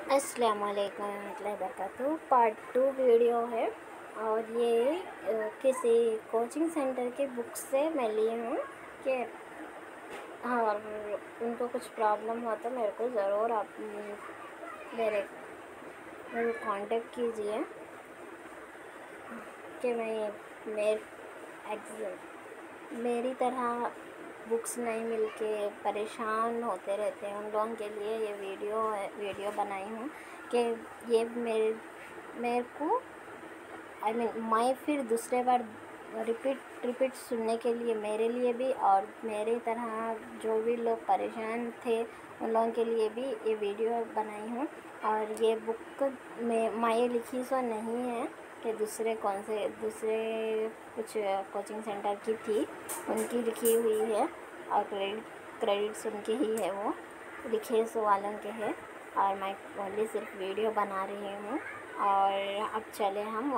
अस्सलाम वालेकुम warahmatullahi wabarakatuh। Part 2 video है और ये किसी कोचिंग सेंटर की बुक से मैं ली हूँ कि और उनको कुछ प्रॉब्लम हो तो मेरे को ज़रूर आप मेरे कांटेक्ट कीजिए कि मेरी तरह बुक्स नहीं मिलके परेशान होते रहते हैं, उन लोगों के लिए ये वीडियो बनाई हूँ कि ये मेरे को मैं फिर दूसरे बार रिपीट सुनने के लिए मेरे लिए भी और मेरी तरह जो भी लोग परेशान थे उन लोगों के लिए भी ये वीडियो बनाई हूँ। और ये बुक में मैं लिखी सो नहीं है कि दूसरे कुछ कोचिंग सेंटर की थी, उनकी लिखी हुई है और क्रेडिट्स उनके ही है, वो लिखे सो वालों के हैं और मैं ओनली सिर्फ वीडियो बना रही हूँ। और अब चले हम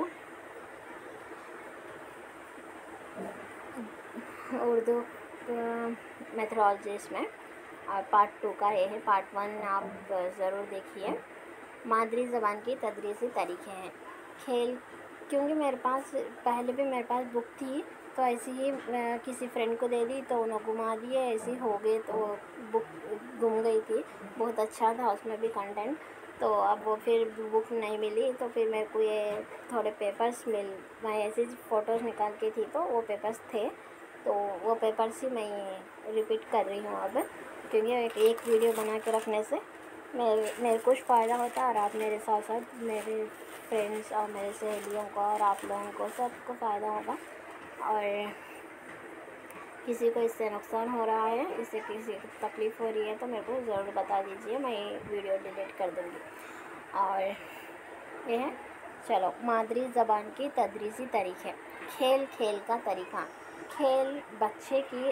उर्दू मेथोडोलॉजीज़ में, और पार्ट 2 का ये है। पार्ट 1 आप ज़रूर देखिए। मादरी ज़बान की तदरीसी तरीक़े हैं। खेल, क्योंकि मेरे पास बुक थी तो ऐसे ही किसी फ्रेंड को दे दी तो उन्होंने घुमा दिए, ऐसे ही हो गए तो बुक गुम गई थी। बहुत अच्छा था उसमें भी कंटेंट, तो अब वो फिर बुक नहीं मिली तो फिर मेरे को ये थोड़े पेपर्स मैं ऐसे फ़ोटोज़ निकाल के थी तो वो पेपर्स थे, तो वो पेपर्स ही मैं रिपीट कर रही हूँ अब, क्योंकि एक वीडियो बना के रखने से मेरे कुछ फ़ायदा होता है और आप मेरे साथ साथ मेरे फ्रेंड्स और मेरे सहेलियों को और आप लोगों को सबको फ़ायदा होगा। और किसी को इससे नुकसान हो रहा है, इससे किसी को तकलीफ़ हो रही है तो मेरे को ज़रूर बता दीजिए, मैं वीडियो डिलीट कर दूँगी। और ये है, चलो, मादरी ज़बान की तदरीसी तरीक़े। खेल का तरीक़ा। खेल बच्चे की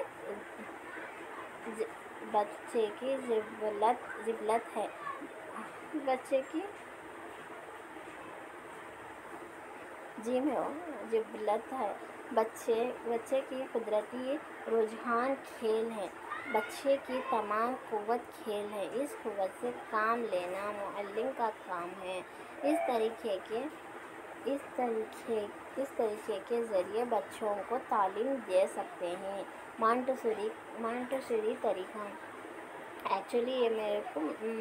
ज़िबलत है। बच्चे की ज़िबलत है। बच्चे की कुदरती रुझान खेल है। बच्चे की तमाम क़ुव्वत खेल है। इस क़ुव्वत से काम लेना मुअल्लिम का काम है। इस तरीक़े के ज़रिए बच्चों को तालीम दे सकते हैं। मॉन्टेसरी तरीक़ा। एक्चुअली ये मेरे को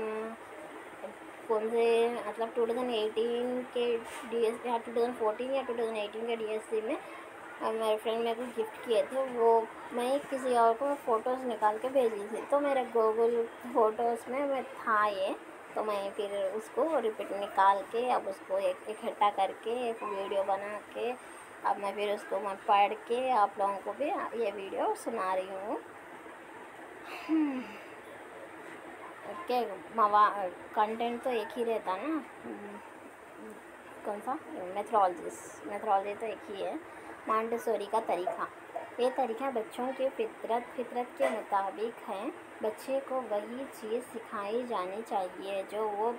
कौन से मतलब 2018 के DSC या 2014 या 2018 के DSC में मेरे फ्रेंड मेरे को गिफ्ट किए थे। वो मैं किसी और को फ़ोटोज़ निकाल के भेजी थी, तो मेरे गूगल फ़ोटोज़ में था ये, तो मैं फिर उसको रिपीट निकाल के अब उसको इकट्ठा करके एक वीडियो बना के अब मैं फिर उसको पढ़ के आप लोगों को भी ये वीडियो सुना रही हूँ। कंटेंट तो एक ही रहता ना, कौन सा मेथोडोलॉजी तो एक ही है। मॉन्टेसरी का तरीक़ा। ये तरीक़ा बच्चों के फितरत के मुताबिक है। बच्चे को वही चीज़ सिखाई जानी चाहिए जो वो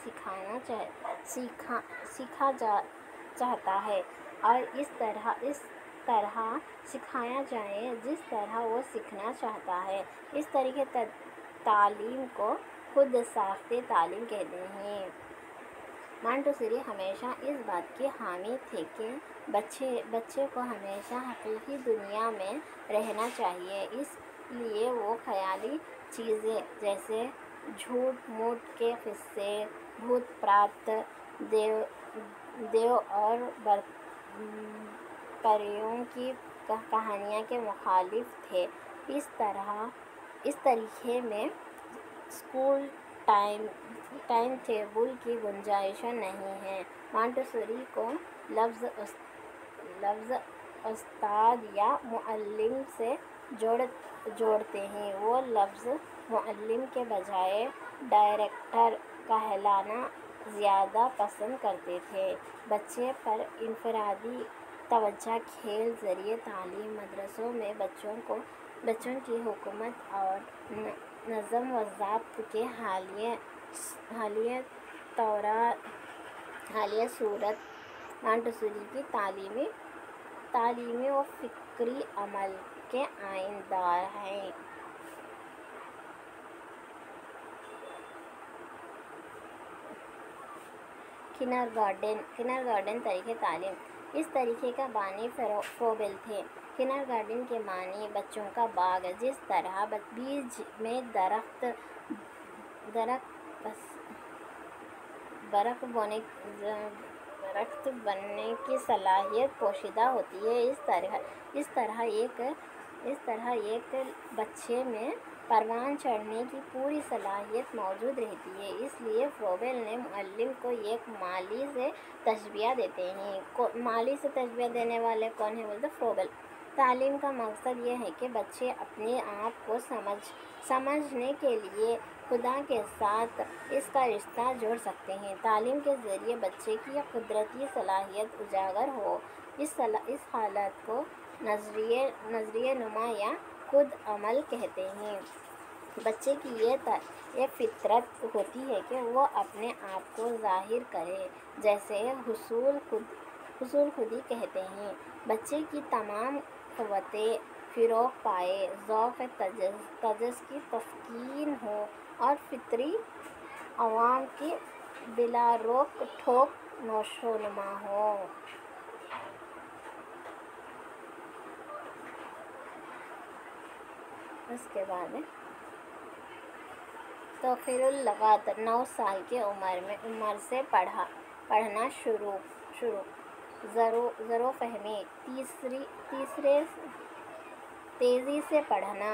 सीखा चाहता है, और इस तरह सिखाया जाए जिस तरह वो सीखना चाहता है। इस तरीके तालीम को खुद साख्ते तालीम कहते हैं। मॉन्टेसरी हमेशा इस बात के हामी थे कि बच्चे को हमेशा हकीकी दुनिया में रहना चाहिए, इसलिए वो ख़याली चीज़ें जैसे झूठ मूठ के क़िस्से, भूत प्राप्त, देव और परियों की कहानियाँ के मुखालिफ थे। इस तरीक़े में स्कूल टाइम टेबल की गुंजाइश नहीं है। मॉन्टेसरी को लफ्ज़ उस्ताद या मुअल्लिम से जोड़ते हैं। वो लफ्ज़ मुअल्लिम के बजाय डायरेक्टर कहलाना ज़्यादा पसंद करते थे। बच्चे पर इनफरादी तवज्जो खेल ज़रिए तालीम। मदरसों में बच्चों की हुकूमत और नज़म व ज़ब्त के हालिया सूरत मॉन्टेसरी की तालीमी व फ़िक्री अमल के आइनदार हैं। کنڈرگارٹن طریقۂ تعلیم۔ اس طریقے کا بانی فروبل تھے۔ کنڈرگارٹن کے معنی بچوں کا باغ، جس طرح بیج میں درخت بننے کی صلاحیت پوشیدہ ہوتی ہے، اس طرح ایک بچے میں پروان چڑھنے کی پوری صلاحیت موجود رہتی ہے۔ اس لیے فروبل نے معلم کو ایک مالی سے تشبیہ دیتے ہیں۔ مالی سے تشبیہ دینے والے کون ہیں بولتے فروبل۔ تعلیم کا مقصد یہ ہے کہ بچے اپنے آپ کو سمجھنے کے لیے خدا کے ساتھ اس کا رشتہ جوڑ سکتے ہیں۔ تعلیم کے ذریعے بچے کی قدرتی صلاحیت اجاگر ہو، اس حالت کو نظریہ نما یا خود عمل کہتے ہیں۔ بچے کی یہ فطرت ہوتی ہے کہ وہ اپنے آپ کو ظاہر کرے، جسے حصول خودی کہتے ہیں۔ بچے کی تمام قوتیں فروغ پائے، ذوق تجسس کی تسکین ہو اور فطری عوام کی بلا روک ٹوک نشوونما ہو۔ اس کے بعد تؤخیر اللغات، 9 سال کی عمر سے پڑھنا شروع۔ ظروف فہمی، تیزی سے پڑھنا۔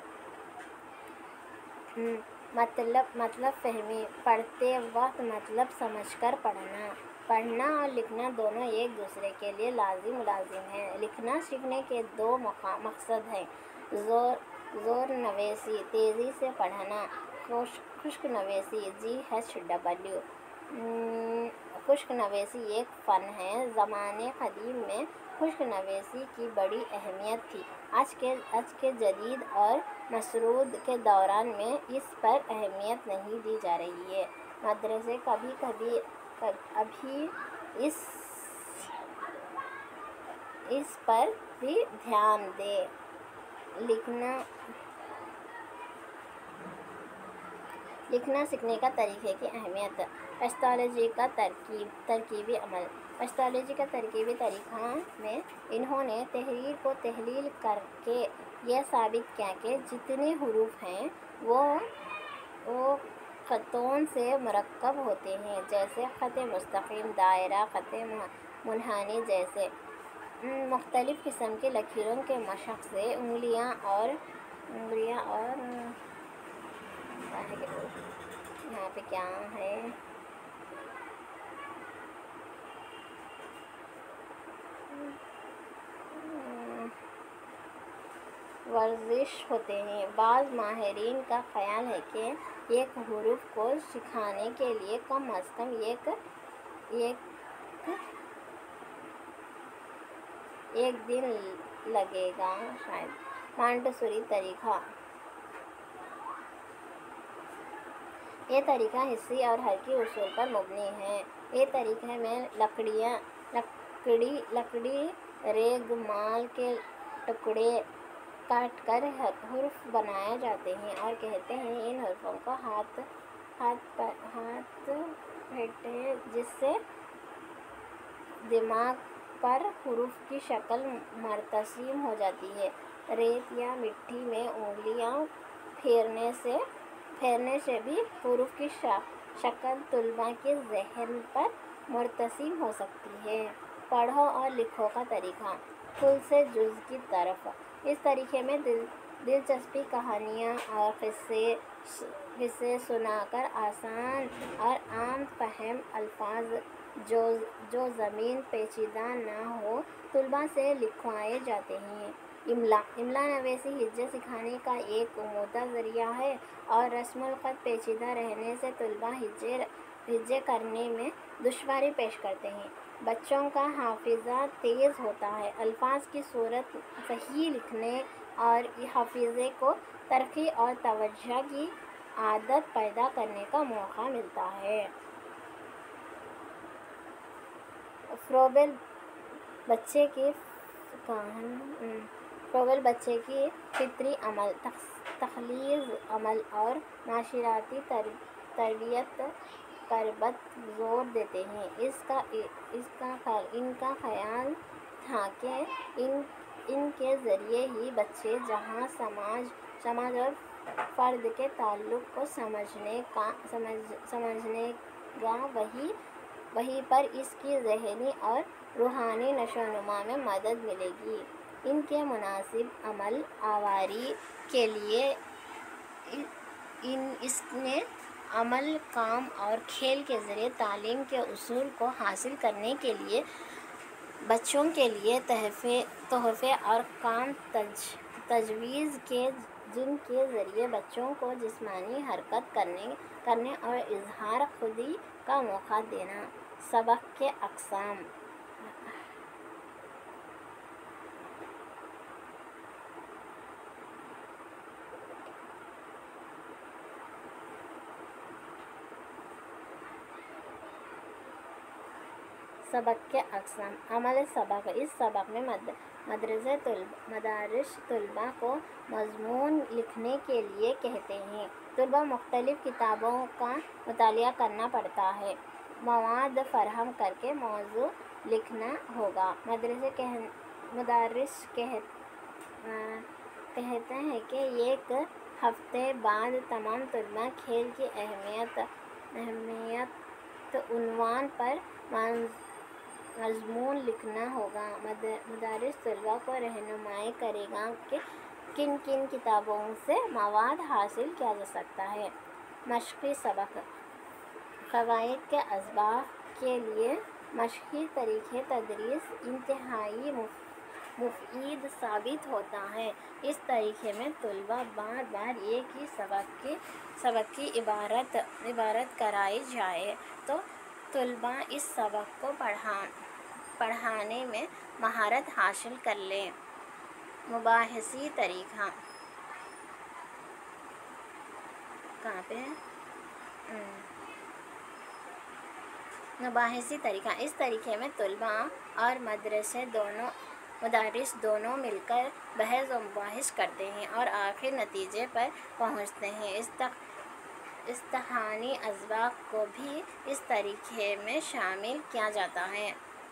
مطلب فہمی، پڑھتے وقت مطلب سمجھ کر پڑھنا۔ پڑھنا اور لکھنا دونوں ایک دوسرے کے لیے لازم ہیں۔ لکھنا سیکھنے کے 2 مقصد ہیں: زور نویسی، تیزی سے پڑھنا، خشک نویسی، GHW۔ خشک نویسی ایک فن ہے۔ زمانۂ قدیم میں خشک نویسی کی بڑی اہمیت تھی۔ آج کے جدید اور مسرود کے دور میں اس پر اہمیت نہیں دی جا رہی ہے۔ مدرسے ابھی اس پر بھی دھیان دیں۔ لکھنا سیکھنے کا طریقے کی اہمیت۔ پیسٹالوجی کا ترکیبی عمل۔ پیسٹالوجی کا ترکیبی طریقہ میں انہوں نے تحریر کو تحلیل کر کے یہ ثابت کیا کہ جتنے حروف ہیں وہ خطوں سے مرکب ہوتے ہیں، جیسے خط مستقیم، دائرہ، خط منحنی جیسے۔ مختلف قسم کی لکیروں کے مشق سے انگلیاں اور یہاں پہ کیا ہے ورزش ہوتے ہیں۔ بعض ماہرین کا خیال ہے کہ ایک حرف کو سکھانے کے لیے کم از کم ایک دن لگے گا شاید۔ مانٹیسوری طریقہ۔ یہ طریقہ حسی اور حرکی اصول پر مبنی ہے۔ یہ طریقے میں لکڑی ریگ مال کے ٹکڑے کاٹ کر حروف بنائے جاتے ہیں اور کہتے ہیں ان حروفوں کو ہاتھ پھیرتے جس سے دماغ پر حروف کی شکل مرتسم ہو جاتی ہے۔ ریت یا مٹی میں انگلیاں پھیرنے سے بھی حروف کی شکل طلباء کے ذہن پر مرتسم ہو سکتی ہے۔ پڑھو اور لکھو کا طریقہ۔ کل سے جز کی طرف۔ اس طریقے میں دلچسپ کہانیاں اور قصے سنا کر آسان اور عام فہم الفاظ جو ضمیر پیچیدہ نہ ہو طلباء سے لکھوائے جاتے ہیں۔ املا نویسی ہجے سکھانے کا ایک عمدہ ذریعہ ہے اور رسم الخط پیچیدہ رہنے سے طلباء ہجے کرنے میں دشواری پیش کرتے ہیں۔ بچوں کا حافظہ تیز ہوتا ہے۔ الفاظ کی صورت صحیح لکھنے اور حافظے کو ترقی اور توجہ کی عادت پیدا کرنے کا موقع ملتا ہے۔ فروبل بچے کی فطری عمل، تخلیقی عمل اور معاشرتی تربیت قربت زور دیتے ہیں۔ ان کا خیال تھا کہ ان کے ذریعے ہی بچے جہاں سماج اور فرد کے تعلق کو سمجھنے گا، وہیں پر اس کی ذہنی اور روحانی نشوونما میں مدد ملے گی۔ ان کے مناسب عمل آوری کے لیے اس نے عمل، کام اور کھیل کے ذریعے تعلیم کے اصول کو حاصل کرنے کے لیے بچوں کے لیے تحفے اور کام تجویز کیے، جن کے ذریعے بچوں کو جسمانی حرکت کرنے اور اظہار خودی کا موقع دینا۔ سبق کے اقسام۔ سبق کے اقسام۔ عمل سبق۔ اس سبق میں مدارس طلباء کو مضمون لکھنے کے لیے کہتے ہیں۔ طلباء مختلف کتابوں کا مطالعہ کرنا پڑتا ہے، مواد فراہم کرکے موضوع لکھنا ہوگا۔ مدرس کہتے ہیں کہ ایک ہفتے بعد تمام طلباء کھیل کی اہمیت عنوان پر مضمون لکھنا ہوگا۔ مدرس طلباء کو رہنمائی کرے گا کہ کن کتابوں سے مواد حاصل کیا جا سکتا ہے۔ مشقی سبق۔ قواعد کے اسباق کے لیے مشقی طریقۂ تدریس انتہائی مفید ثابت ہوتا ہے۔ اس طریقے میں طلباء بار بار ایک ہی سبق کی عبارت کرائی جائے تو طلباء اس سبق کو پڑھانے میں مہارت حاصل کر لیں۔ مباحثی طریقہ۔ مباحثی طریقہ۔ اس طریقے میں طلباء اور مدرس دونوں مل کر بحث و مباحث کرتے ہیں اور آخر نتیجے پر پہنچتے ہیں۔ امتحانی اسباق کو بھی اس طریقے میں شامل کیا جاتا ہے۔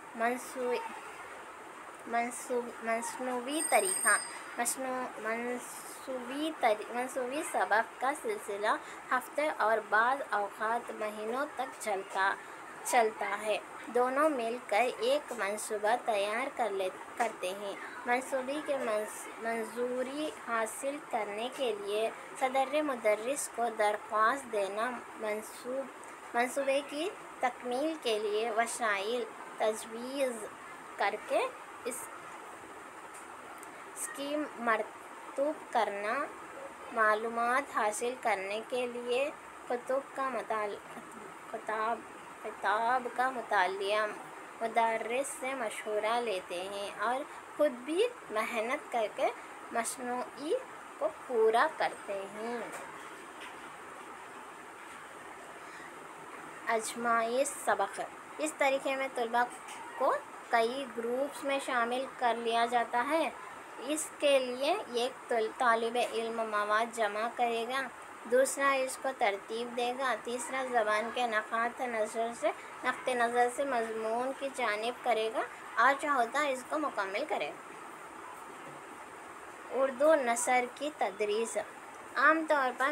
مصنوعی طریقہ۔ مصنوعی سبق کا سلسلہ ہفتے اور بعض اوقات مہینوں تک چلتا ہے۔ دونوں مل کر ایک منصوبہ تیار کرتے ہیں۔ منصوبے کی منظوری حاصل کرنے کے لیے صدر مدرس کو درخواست دینا، منصوبے کی تکمیل کے لیے وسائل تجویز کرکے اس کی مرتب کرنا، معلومات حاصل کرنے کے لیے کتاب کا مطالعہ، مدرس سے مشورہ لیتے ہیں اور خود بھی محنت کرکے مصنوعی کو پورا کرتے ہیں۔ آزمائشی سبق۔ اس طریقے میں طلباء کو کئی گروپس میں شامل کر لیا جاتا ہے۔ اس کے لیے ایک طالب علم مواد جمع کرے گا، دوسرا اس کو ترتیب دے گا، تیسرا زبان کے نقطۂ نظر سے مضمون کی جانب کرے گا اور چوتھا اس کو مکمل کرے گا۔ اردو نثر کی تدریس۔ عام طور پر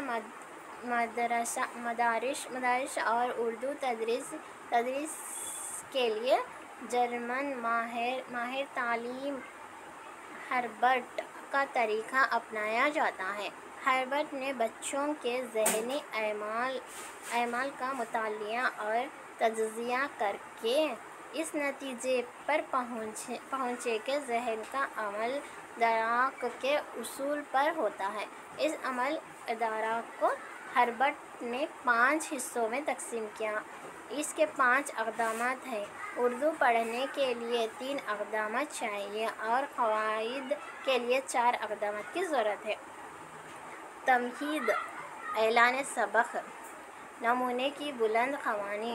مدارس اور اردو تدریس کے لیے جرمن ماہر تعلیم ہربرٹ کا طریقہ اپنایا جاتا ہے۔ ہربرٹ نے بچوں کے ذہنی اعمال کا مطالعہ اور تجزیہ کرکے اس نتیجے پر پہنچے کہ ذہن کا عمل ادراک کے اصول پر ہوتا ہے۔ اس عمل ادراک کو ہربرٹ نے 5 حصوں میں تقسیم کیا۔ اس کے 5 اقدامات ہیں۔ اردو پڑھنے کے لیے 3 اقدامات چاہیے اور قواعد کے لیے 4 اقدامات کی ضرورت ہے۔ تمہید، اعلان سبق، نمونے کی بلند خوانی،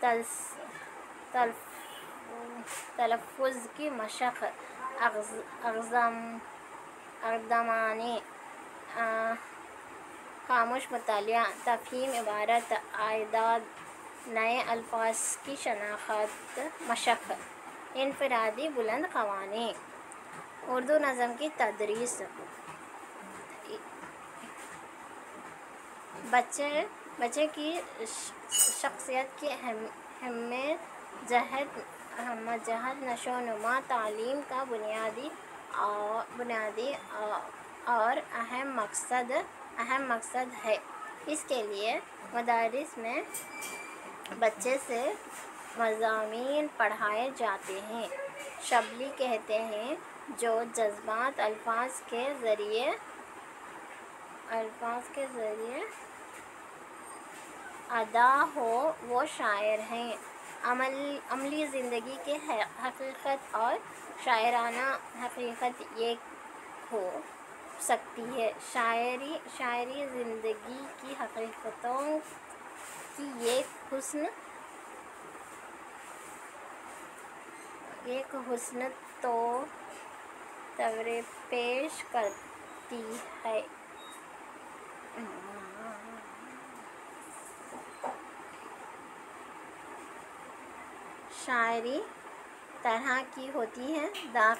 تلفظ کی مشق، اقدامانی خاموش مطالعہ، تفہیم عبارت، اعداد نئے الفاظ کی شناخت، مشق، انفرادی بلند خوانی. اردو نظم کی تدریس. بچے کی شخصیت کی ہمت جہت نشو و نما تعلیم کا بنیادی اور اہم مقصد ہے. اس کے لیے مدارس میں بچے سے مضامین پڑھائے جاتے ہیں. شبلی کہتے ہیں جو جذبات الفاظ کے ذریعے ادا ہو وہ شاعر ہیں. عملی زندگی کی حقیقت اور شاعرانہ حقیقت ایک ہو سکتی ہے. شاعری زندگی کی حقیقتوں کی ایک حسن تصویر پیش کرتی ہے. شاعری طرح کی ہوتی ہے.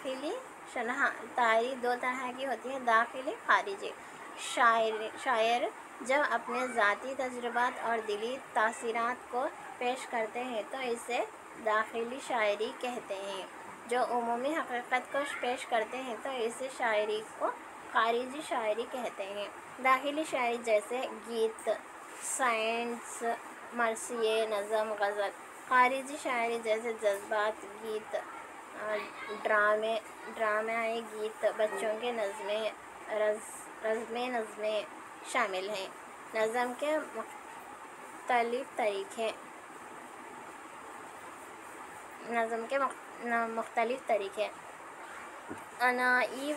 شاعری دو طرح کی ہوتی ہے: داخلی، خارجی. شاعر جب اپنے ذاتی تجربات اور دلی تاثرات کو پیش کرتے ہیں تو اسے داخلی شاعری کہتے ہیں. جو عمومی حقیقت کو پیش کرتے ہیں تو اس شاعری کو خارجی شاعری کہتے ہیں. داخلی شاعری جیسے گیت، سانس، مرثیے، نظم، غزل. خارجی شاعری جیسے جذبات گیت، ڈرامائی گیت، بچوں کے نظمیں شامل ہیں. نظم کے مختلف طریقے: عنائی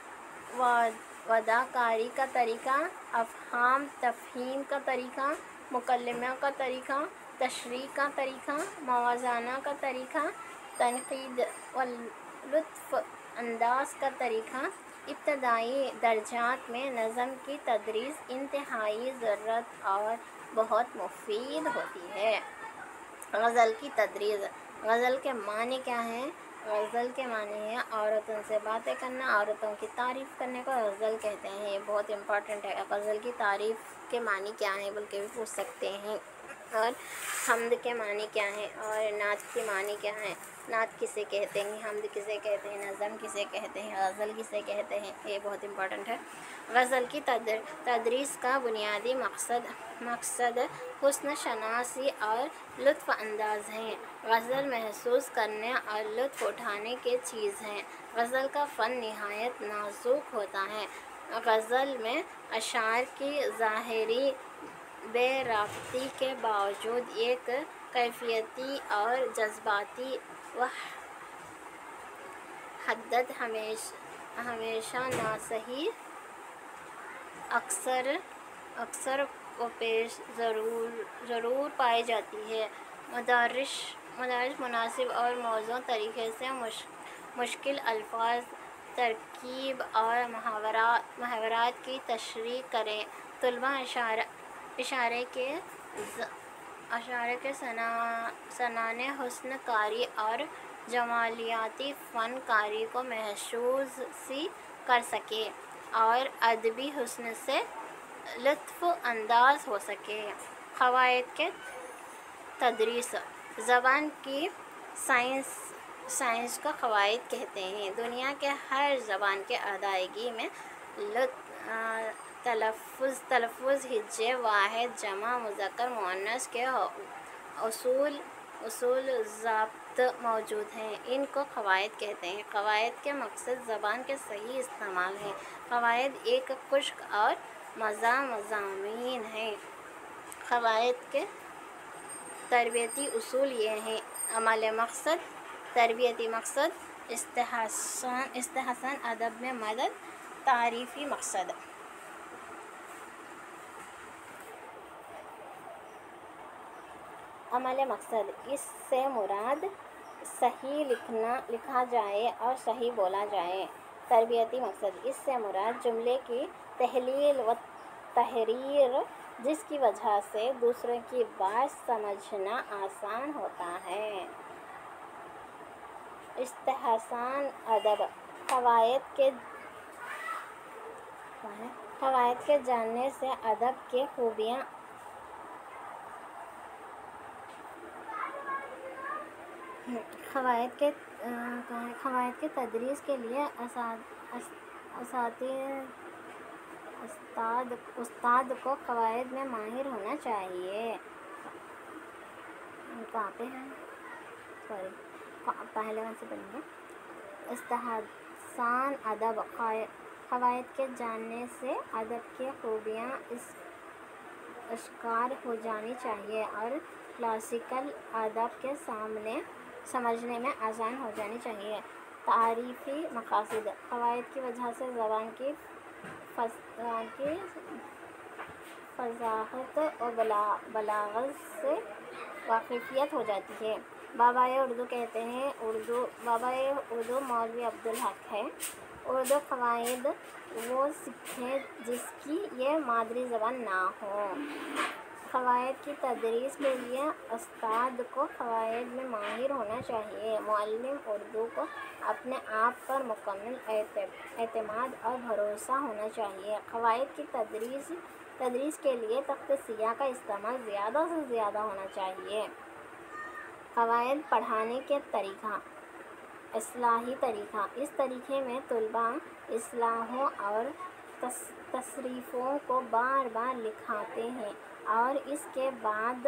وداکاری کا طریقہ، افہام تفہیم کا طریقہ، مکالمہ کا طریقہ، تشریح کا طریقہ، موازنہ کا طریقہ، تنقید و لطف انداز کا طریقہ. ابتدائی درجات میں نظم کی تدریس انتہائی ضروری اور بہت مفید ہوتی ہے. غزل کی تدریس. غزل کے معنی کیا ہیں؟ غزل کے معنی ہے عورتوں سے باتیں کرنا. عورتوں کی تعریف کرنے کو غزل کہتے ہیں. یہ بہت امپورٹنٹ ہے. غزل کی تعریف کے معنی کیا ہیں بول کے بھی پوچھ سکتے ہیں. اور حمد کے معنی کیا ہیں؟ اور نعت کے معنی کیا ہیں؟ نعت کسے کہتے ہیں؟ حمد کسے کہتے ہیں؟ نظم کسے کہتے ہیں؟ غزل کسے کہتے ہیں؟ یہ بہت امپورٹنٹ ہے. غزل کی تدریس کا بنیادی مقصد حسن شناسی اور لطف انداز ہے. غزل محسوس کرنے اور لطف اٹھانے کی چیز ہے. غزل کا فن نہایت نازک ہوتا ہے. غزل میں اشعار کی ظاہری بے ربطی کے باوجود ایک کیفیتی اور جذباتی وحدت ہمیشہ نہ صحیح اکثر و پیش ضرور پائی جاتی ہے. مدارس مناسب اور موزوں طریقے سے مشکل الفاظ، ترکیب اور محاورات کی تشریح کریں. طلباء اشارے کے سنان حسن کاری اور جمالیاتی فن کاری کو محسوس کر سکیں اور ادبی حسن سے لطف انداز ہو سکیں. قواعد کے تدریس. زبان کی سائنس کو قواعد کہتے ہیں. دنیا کے ہر زبان کی ادائیگی میں تلفظ، ہجے، واحد، جمع، مذکر، مؤنث کے اصول ضابط موجود ہیں. ان کو قواعد کہتے ہیں. قواعد کے مقصد زبان کے صحیح استعمال ہے. قواعد ایک خشک اور مضامین ہیں. قواعد کے تربیتی اصول یہ ہیں: عمل مقصد، تربیتی مقصد، استحسان، ادب میں مدد، تعریفی مقصد. عمل مقصد: اس سے مراد صحیح لکھا جائے اور صحیح بولا جائے. تربیتی مقصد: اس سے مراد جملے کی تحلیل و تحریر جس کی وجہ سے دوسروں کی بات سمجھنا آسان ہوتا ہے۔ استحسان ادب قواعد کے جاننے سے ادب کی خوبیاں قواعد کے تدریس کے لیے استاد کو قواعد میں ماہر ہونا چاہیے۔ کہاں پہ ہیں؟ پہلے وہاں سے پڑھیں گے۔ استحسان ادب قواعد کے جاننے سے ادب کی خوبیاں اشکار ہو جانی چاہیے اور کلاسیکل ادب کے سمجھنے میں آسان ہو جانی چاہیے۔ تعریفی مقاصد قواعد کی وجہ سے زبان کی فصاحت اور بلاغت سے واقفیت ہو جاتی ہے۔ بابائے اردو کہتے ہیں بابائے اردو مولوی عبدالحق ہے، اردو قواعد وہ سیکھے جس کی یہ مادری زبان نہ ہو۔ قواعد کی تدریس کے لیے استاد کو قواعد میں ماہر ہونا چاہیے۔ معلم اردو کو اپنے آپ پر مکمل اعتماد اور بھروسہ ہونا چاہیے۔ قواعد کی تدریس کے لیے تخت سیاہ کا استعمال زیادہ سے زیادہ ہونا چاہیے۔ قواعد پڑھانے کے طریقہ اصلاحی طریقہ اس طریقے میں طلباء اصطلاحوں اور تصریفوں کو بار بار لکھاتے ہیں اور اس کے بعد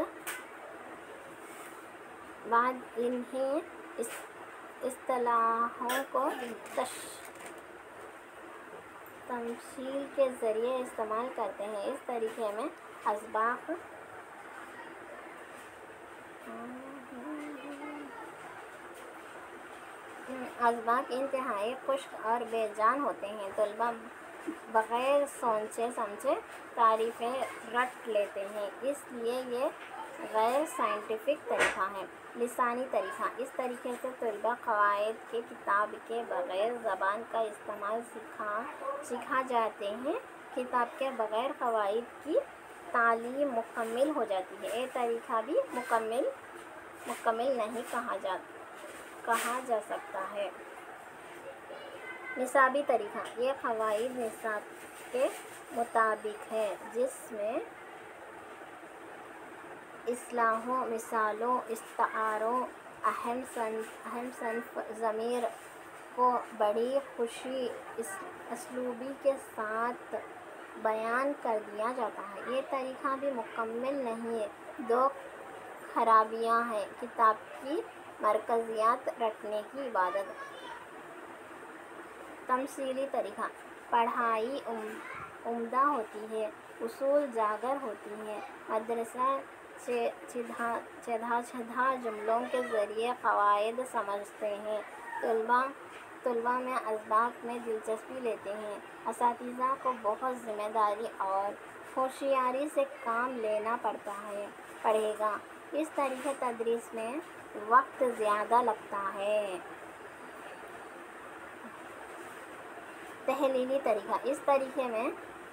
انہیں اصطلاحوں کو تمثیل کے ذریعے استعمال کرتے ہیں۔ اس طریقے میں اسباق انتہائی خشک اور بے جان ہوتے ہیں۔ طلباء بغیر سوچے سمجھے تعریفیں رٹ لیتے ہیں، اس لیے یہ غیر سائنٹیفک طریقہ ہے۔ لسانی طریقہ اس طریقے سے طلباء قواعد کی کتاب کے بغیر زبان کا استعمال سکھا جاتے ہیں۔ کتاب کے بغیر قواعد کی تعلیم مکمل ہو جاتی ہے۔ یہ طریقہ بھی مکمل نہیں کہا جا سکتا ہے۔ نصابی طریقہ یہ قواعد نصاب کے مطابق ہے، جس میں اصطلاحوں، مثالوں، استعاروں، اہم صنف ضمیر کو بڑی خوشی اسلوبی کے ساتھ بیان کر دیا جاتا ہے۔ یہ طریقہ بھی مکمل نہیں ہے۔ دو خرابیاں ہیں: کتاب کی مرکزیت، رٹنے کی عادت۔ تمثیلی طریقہ پڑھائی عمدہ ہوتی ہے، اصول جاگر ہوتی ہیں۔ مدرسہ چدھا جملوں کے ذریعے قواعد سمجھتے ہیں۔ طلباء میں اسباق میں دلچسپی لیتے ہیں۔ اساتذہ کو بہت ذمہ داری اور ہوشیاری سے کام لینا پڑے گا۔ اس طریقے تدریس میں وقت زیادہ لگتا ہے۔ تحلیلی طریقہ اس طریقے میں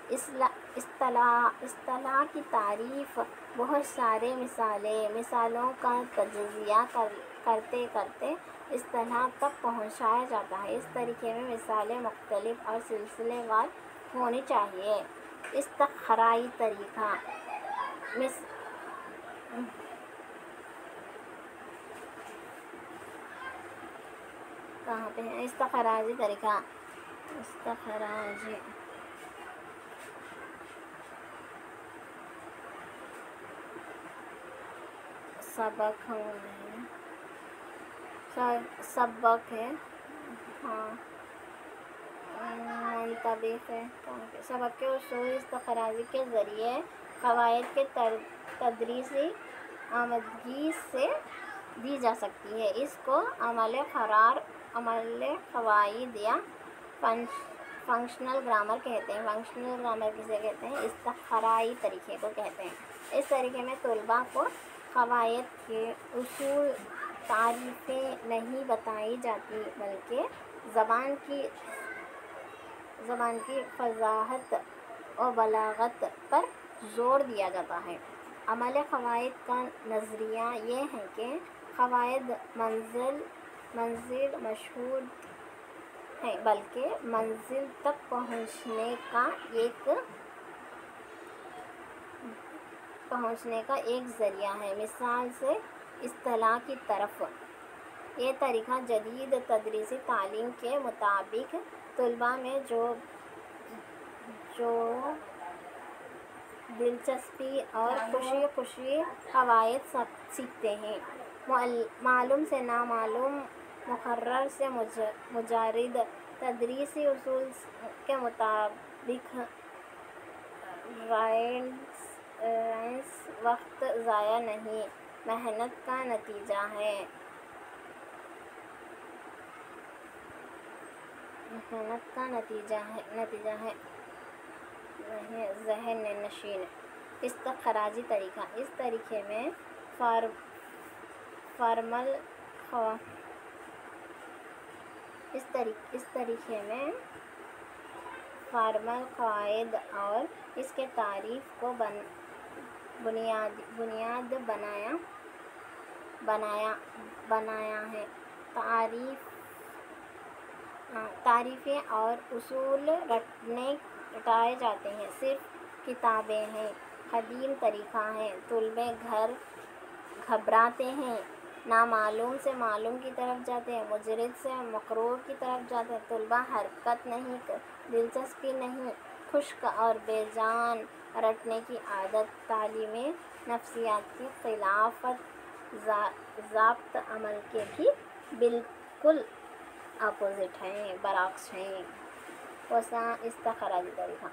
اصطلاح کی تعریف، بہت سارے مثالوں کا تجزیہ کرتے کرتے اصطلاح تک پہنچایا جاتا ہے۔ اس طریقے میں مثالیں مختلف اور سلسلے وار ہونی چاہیے۔ استخراجی طریقہ استخراجی طریقہ سبق ہے، منطبق ہے۔ سبق کے اصول استخراجی کے ذریعے قواعد کے تدریسی آمدگی سے دی جا سکتی ہے۔ اس کو عمل قواعد یا فنکشنل گرامر کہتے ہیں۔ فنکشنل گرامر کسے کہتے ہیں؟ استخراجی طریقے کو کہتے ہیں۔ اس طریقے میں طلباء کو قواعد کے اصول، تعریفیں نہیں بتائی جاتی بلکہ زبان کی فصاحت اور بلاغت پر زور دیا جاتا ہے۔ عمل قواعد کا نظریہ یہ ہے کہ قواعد منزل مشہود ہے بلکہ منزل تک پہنچنے کا ایک ذریعہ ہے۔ مثال سے اصطلاح کی طرف، یہ طریقہ جدید تدریسی تعلیم کے مطابق طلباء میں جو دلچسپی اور خوشی قواعد سیکھتے ہیں، معلوم سے نامعلوم، مقرر سے مجرد تدریسی اصول کے مطابق وقت ضائع نہیں، محنت کا نتیجہ ہے۔ ذہن نشین استخراجی طریقہ، اس طریقے میں فارمل قواعد اور اس کے تعریف کو بنیاد بنایا ہے۔ تعریفیں اور اصول رٹائے جاتے ہیں، صرف کتابیں ہیں۔ قدیم طریقہ ہے، طلبے گھبراتے ہیں، نامعلوم سے معلوم کی طرف جاتے ہیں، مجرد سے مقرر کی طرف جاتے ہیں۔ طلباء حرکت نہیں، دلچسپی نہیں، خشک اور بے جان رٹنے کی عادت، تعلیمی نفسیات کی خلافت، ضابط عمل کے بھی بالکل اپوزٹ ہیں، برعکس ہیں۔ استخراجی طریقہ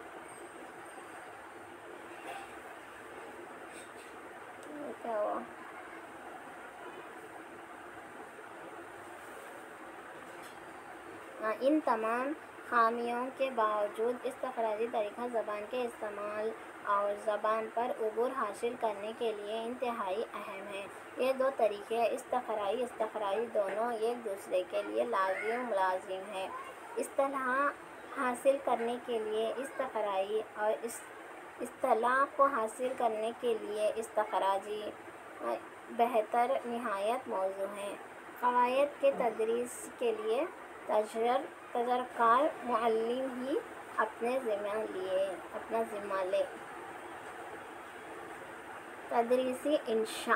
ان تمام خامیوں کے باوجود استخراجی طریقہ زبان کے استعمال اور زبان پر عبور حاصل کرنے کے لیے انتہائی اہم ہے۔ یہ دو طریقے استخراجی دونوں ایک دوسرے کے لیے لازم ملازم ہیں۔ اصطلاح حاصل کرنے کے لیے استخراجی اور اصطلاح کو حاصل کرنے کے لیے استخراجی بہتر نہایت موزوں ہیں۔ قواعد کے تدریس کے لیے تجربہ معلم ہی اپنا ذمہ لے۔ تدریسی انشاء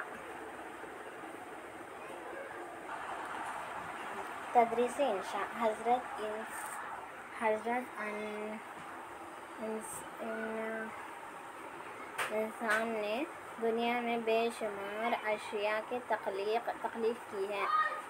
حضرت انسان نے دنیا میں بے شمار اشیاء کی تخلیق کی ہے۔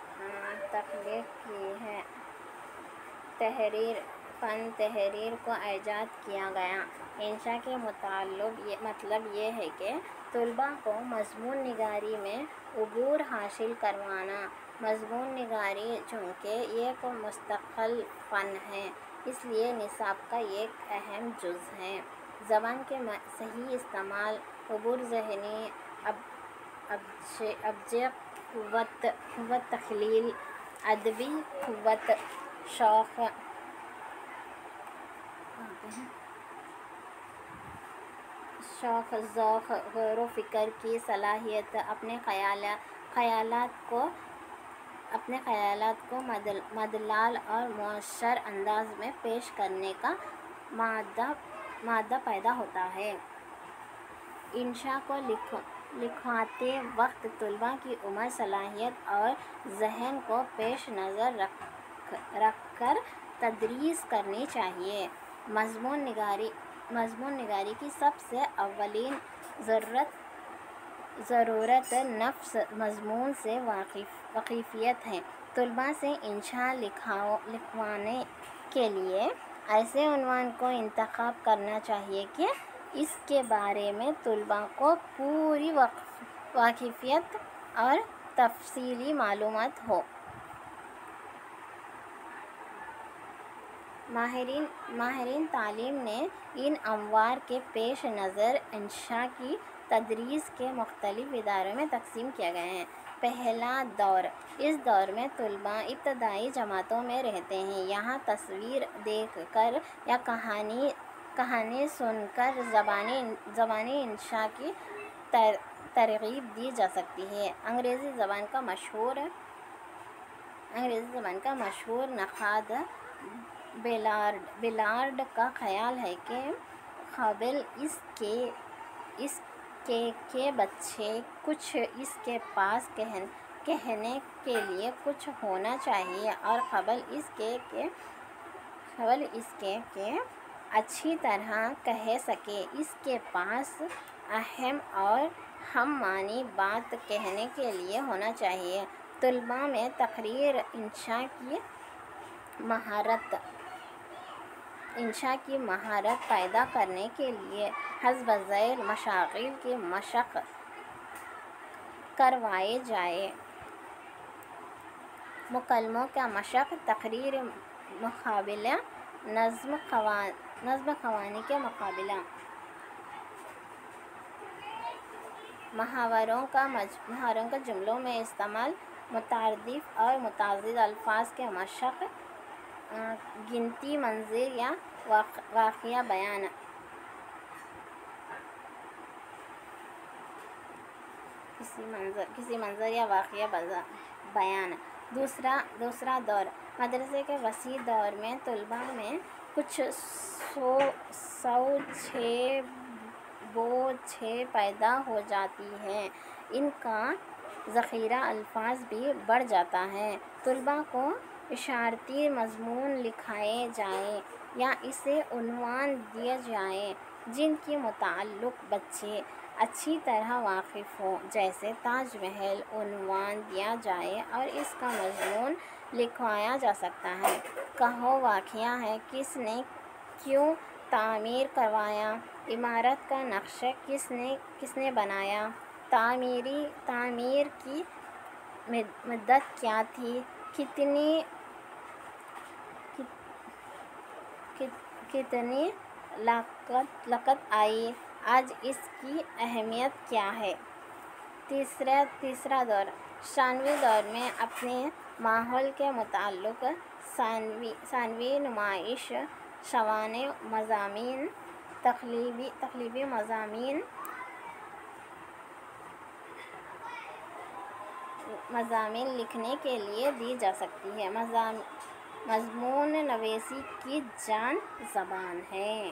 تحریر کو ایجاد کیا گیا۔ انشاء کے مطلب یہ ہے کہ طلباء کو مضمون نگاری میں عبور حاصل کروانا۔ مضمون نگاری چونکہ ایک مستقل فن ہے، اس لیے نصاب کا ایک اہم جز ہے۔ زبان کے صحیح استعمال، عبور، ذہنی ابجیت قوت تخیل، ادبی قوت، شوق، ذوق، غور و فکر کی صلاحیت، اپنے خیالات کو مدلل اور مؤثر انداز میں پیش کرنے کا مادہ پیدا ہوتا ہے۔ انشاء کو لکھواتے وقت طلباء کی عمر، صلاحیت اور ذہن کو پیش نظر رکھ کر تدریس کرنی چاہیے۔ مضمون نگاری کی سب سے اولین ضرورت نفس مضمون سے واقفیت ہے۔ طلباء سے انشاء لکھوانے کے لیے ایسے عنوان کو انتخاب کرنا چاہیے کہ اس کے بارے میں طلباء کو پوری واقفیت اور تفصیلی معلومات ہو۔ ماہرین تعلیم نے ان امور کے پیش نظر انشاء کی تدریس کے مختلف اداروں میں تقسیم کیے گئے ہیں۔ پہلا دور، اس دور میں طلباء ابتدائی جماعتوں میں رہتے ہیں۔ یہاں تصویر دیکھ کر یا کہانی کہانی سن کر زبانی انشاء کی ترغیب دی جا سکتی ہے۔ انگریزی زبان کا مشہور نقاد بیلارڈ کا خیال ہے کہ قبل اس کے بچے کچھ اس کے پاس کہنے کے لیے کچھ ہونا چاہیے، اور قبل اس کے اچھی طرح کہہ سکے اس کے پاس اہم اور ہم معنی بات کہنے کے لیے ہونا چاہیے۔ طلباء میں تقریر انشاء کی مہارت پیدا کرنے کے لیے حسب ذیل مشاغل کی مشق کروائے جائے۔ مکالموں کا مشق، تقریر، مقابلہ، نظم خوانی کے مقابلہ، محاوروں کا جملوں میں استعمال، مترادف اور متعدد الفاظ کے مشق، گنتی، منظر یا واقعہ بیان۔ کسی منظر یا واقعہ بیان۔ دوسرا دور، مدرسے کے وسیع دور میں طلباء میں کچھ سوچیں پیدا ہو جاتی ہیں، ان کا ذخیرہ الفاظ بھی بڑھ جاتا ہے۔ طلباء کو اشارتی مضمون لکھائے جائیں یا اسے عنوان دیے جائیں جن کے متعلق بچے اچھی طرح واقف ہوں، جیسے تاج محل عنوان دیا جائے اور اس کا مضمون لکھوایا جا سکتا ہے۔ کہو واقعہ ہے، کس نے کیوں تعمیر کروایا، عمارت کا نقشہ کس نے بنایا، تعمیر کی مدت کیا تھی، کتنی لاگت آئی، آج اس کی اہمیت کیا ہے۔ تیسرا دور، ثانوی دور میں اپنے ماحول کے متعلق ثانوی نمائش، سوانح مضامین، تخلیقی مضامین لکھنے کے لیے دی جا سکتی ہے۔ مضمون نویسی کی جان زبان ہے۔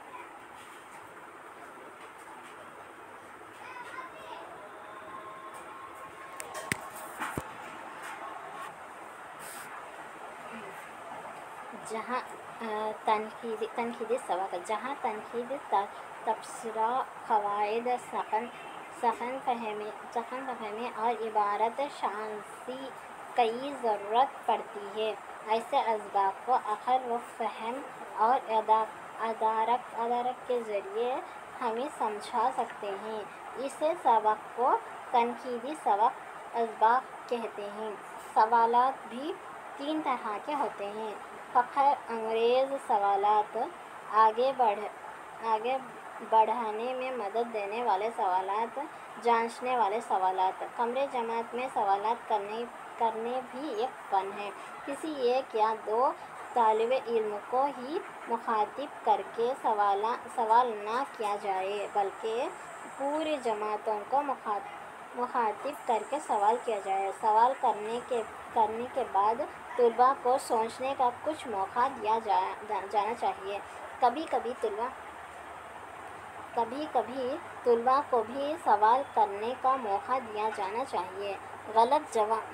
جہاں تنقیدی سبق، جہاں تنقید، تبصرہ، قواعد، سخن فہمی اور عبارت شناسی کی ضرورت پڑتی ہے، ایسے اسباق کو عقل و فہم اور ادراک کے ذریعے ہم سمجھا سکتے ہیں۔ اس سبق کو تنقیدی اسباق کہتے ہیں۔ سوالات بھی 3 طرح کے ہوتے ہیں: فخر انگیز سوالات، آگے بڑھنے میں مدد دینے والے سوالات، جانچنے والے سوالات۔ کمرے جماعت میں سوالات کرنے بھی ایک فن ہے۔ کسی ایک یا 2 طالب علم کو ہی مخاطب کر کے سوال نہ کیا جائے، بلکہ پوری جماعتوں کو مخاطب کر کے سوال کیا جائے۔ سوال کرنے کے بعد طلباء کو سوچنے کا کچھ موقع دیا جانا چاہیے۔ کبھی کبھی طلباء کو بھی سوال کرنے کا موقع دیا جانا چاہیے۔ غلط جواب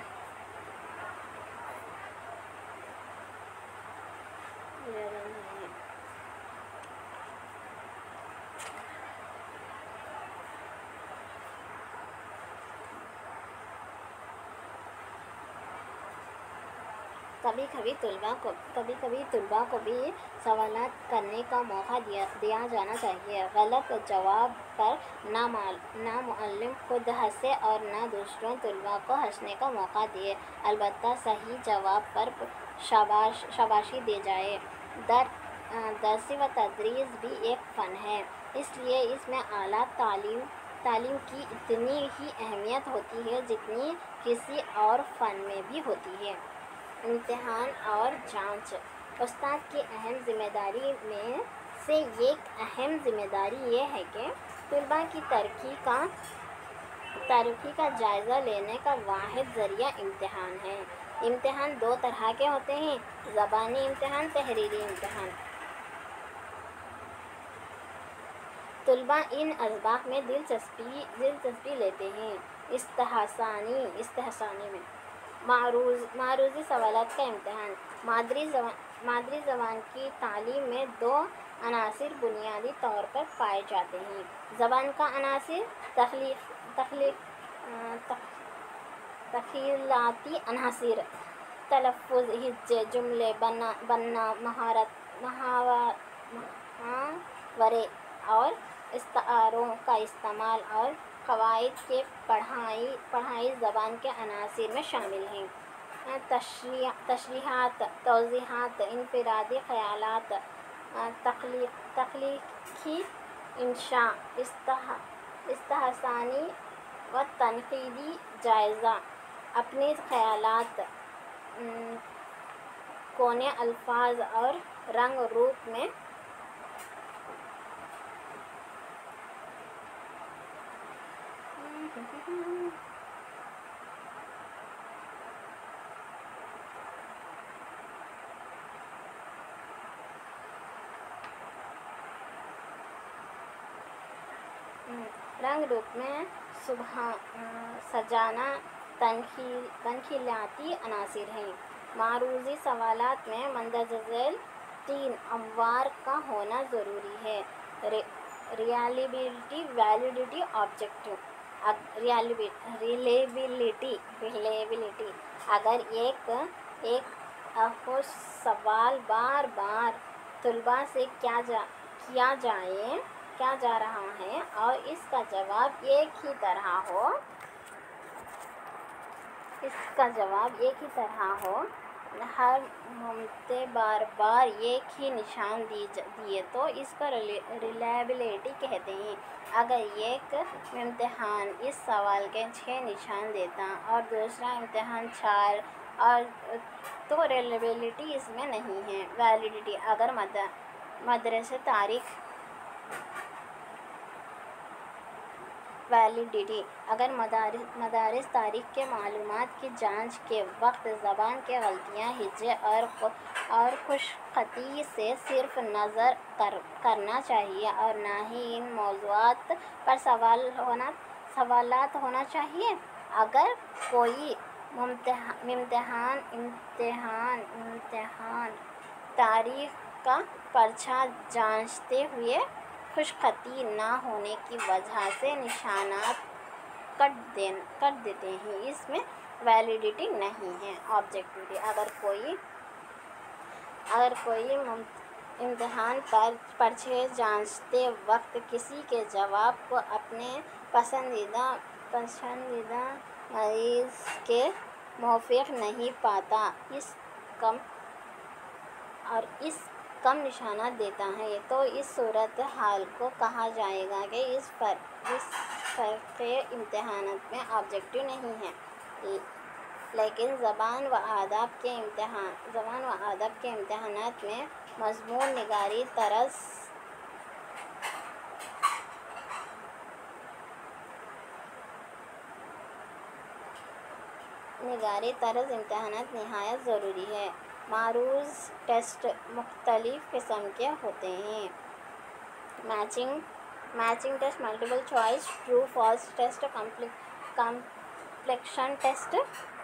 کبھی کبھی طلباء کو بھی سوالات کرنے کا موقع دیا جانا چاہیے۔ غلط جواب پر نہ معلم خود ہنسے اور نہ دوسروں طلباء کو ہنسنے کا موقع دے، البتہ صحیح جواب پر شاباشی دی جائے۔ درس و تدریس بھی ایک فن ہے، اس لیے اس میں اعلیٰ تعلیم کی اتنی ہی اہمیت ہوتی ہے جتنی کسی اور فن میں بھی ہوتی ہے۔ امتحان اور جانچ، استاد کی اہم ذمہ داری میں سے ایک اہم ذمہ داری یہ ہے کہ طلباء کی ترقی کا جائزہ لینے کا واحد ذریعہ امتحان ہے۔ امتحان دو طرح کے ہوتے ہیں: زبانی امتحان، تحریری امتحان۔ طلباء ان اسباق میں دلچسپی لیتے ہیں۔ استحسانی میں معروضی سوالات کا امتحان۔ مادری زبان کی تعلیم میں دو عناصر بنیادی طور پر پائے جاتے ہیں: زبان کا عناصر، تخیلاتی عناصر، تلفظ، ہجے، جملے بننا، محاورے اور استعاروں کا استعمال اور قواعد کے پڑھائی زبان کے عناصر میں شامل ہیں۔ تشریحات، توضیحات، انفرادی خیالات، تخلیقی انشاء، استحسانی و تنقیدی جائزہ، اپنے خیالات کونے الفاظ اور رنگ روپ میں سجانا تنقیدی عناصر ہیں۔ معروضی سوالات میں مندرجہ ذیل 3 امور کا ہونا ضروری ہے: ریلائبلٹی، ویلیڈیٹی، آبجیکٹو۔ ریلائبلٹی، اگر ایک سوال بار بار طلباء سے کیا جا رہا ہے اور اس کا جواب ایک ہی طرح ہو، ہر ممتع بار بار ایک ہی نشان دیے تو اس کو ریلائبلٹی کہتے ہیں۔ اگر ایک امتحان اس سوال کے 6 نشان دیتا اور دوسرا امتحان 4 تو ریلائبلٹی اس میں نہیں ہے۔ ویلیڈیٹی، اگر مدارس تاریخ کے معلومات کی جانچ کے وقت زبان کے غلطیاں، ہجے اور خوش خطی سے صرف نظر کرنا چاہیے اور نہ ہی ان موضوعات پر سوالات ہونا چاہیے۔ اگر کوئی امتحان تاریخ کا پرچہ جانچتے ہوئے خوش خطی نہ ہونے کی وجہ سے نشانات کٹ دیتے ہیں، اس میں ویلیڈیٹی نہیں ہے۔ آبجیکٹیوٹی، اگر کوئی امتحان پرچے جانچتے وقت کسی کے جواب کو اپنے پسندیدہ مریض کے موافق نہیں پاتا اور اس کم نشانات دیتا ہے تو اس صورتحال کو کہا جائے گا کہ اس فرقے امتحانات میں آبجیکٹو نہیں ہے۔ لیکن زبان و آداب کے امتحانات میں مضمون نگاری طرز امتحانات نہایت ضروری ہے۔ معروض ٹیسٹ مختلف قسم کے ہوتے ہیں: matching test, multiple choice, true false test, completion test,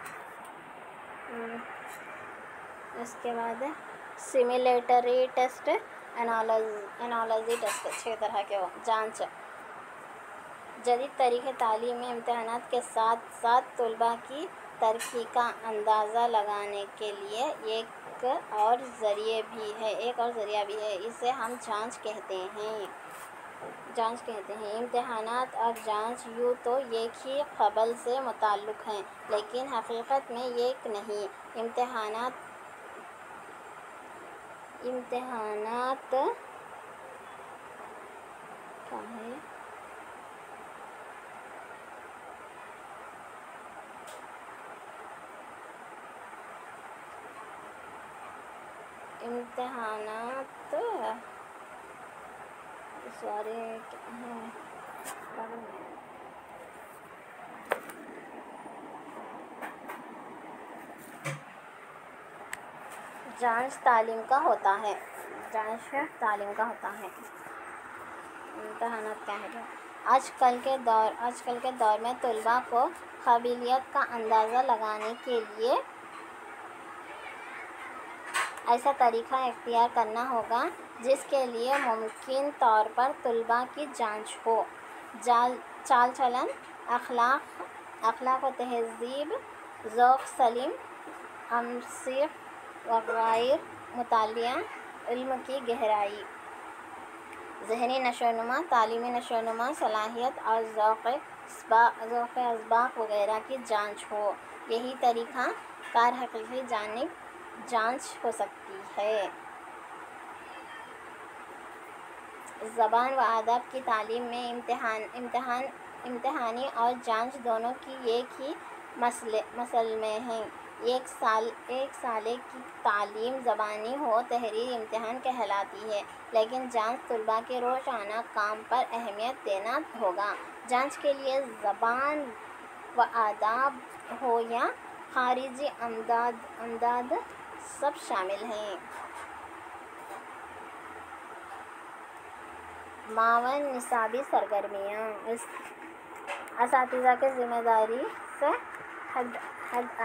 اس کے بعد سیمیلیٹری ٹیسٹ، انالوجی ٹیسٹ۔ 6 طرح کے جانچ۔ جدید طریقۂ تعلیم میں امتحانات کے ساتھ ساتھ طلباء کی ترقی کا اندازہ لگانے کے لیے ایک اور ذریعہ بھی ہے، اسے ہم جانچ کہتے ہیں۔ امتحانات اور جانچ یوں تو ایک ہی قبیل سے متعلق ہیں، لیکن حقیقت میں ایک نہیں۔ امتحانات سارے کیا ہیں جانچ تعلیم کا ہوتا ہے. جانچ تعلیم کا ہوتا ہے. امتحانات کیا ہے؟ آج کل کے دور میں طلباء کو قابلیت کا اندازہ لگانے کے لیے ایسا طریقہ اختیار کرنا ہوگا جس کے لیے ممکن طور پر طلباء کی جانچ ہو. چال چلن، اخلاق و تہذیب، ذوق سلیم، امسیق وغیرہ، مطالعہ، علم کی گہرائی، ذہنی نشوونما، تعلیمی نشوونما، صلاحیت اور ذوق اسباق وغیرہ کی جانچ ہو. یہی طریقہ کار حقیقی جانچ ہو سکتی ہے. زبان و آداب کی تعلیم میں امتحانی اور جانچ دونوں کی ایک ہی مسلمے ہیں. ایک سالے کی تعلیم زبانی ہو تحریری امتحان کہلاتی ہے، لیکن جانچ طلباء کے روزانہ کام پر اہمیت دینا ہوگا. جانچ کے لیے زبان و آداب ہو یا خارجی امداد سب شامل ہیں. معاون نصابی سرگرمیاں اساتذہ کی ذمہ داری سے حد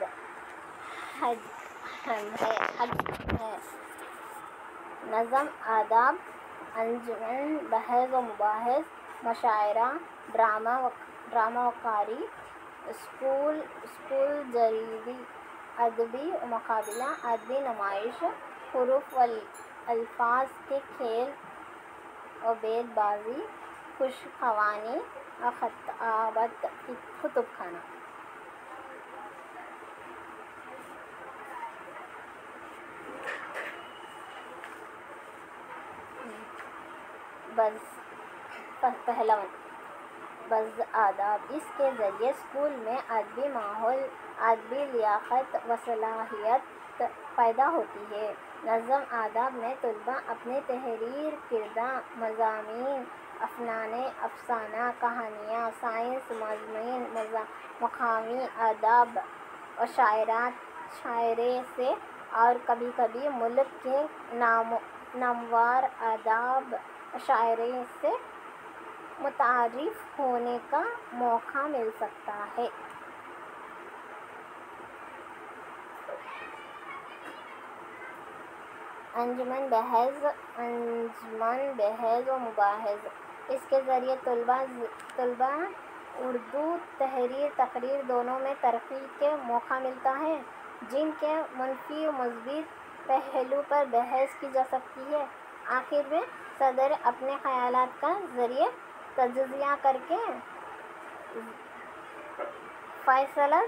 ہے. نظم، آداب، انجمن، بحث و مباحث، مشاعرہ، ڈرامہ وقاری، اسکول جریدی، ادبی مقابلہ، ادبی نمائش، حروف و الفاظ کے کھیل و بیت بازی، خشک خوانی اور خطابت، کتب خانہ. پہلا بز آداب. اس کے ذریعے اسکول میں ادبی ماحول، ادبی لیاقت و صلاحیت پیدا ہوتی ہے. نظم آداب میں طلباء اپنی تحریر کردہ مضامین، افسانہ، کہانیاں، سائنسی مضامین، مقامی آداب و شاعری سے اور کبھی کبھی ملک کے نامور آداب و شاعری سے متعارف ہونے کا موقع مل سکتا ہے. انجمن بحث و مباحث. اس کے ذریعے طلباء اردو تقریر دونوں میں ترقی کے موقع ملتا ہے، جن کے منفی و مثبت پہلو پر بحث کی جا سکتی ہے. آخر میں صدر اپنے خیالات کا تجزیہ کر کے فیصلہ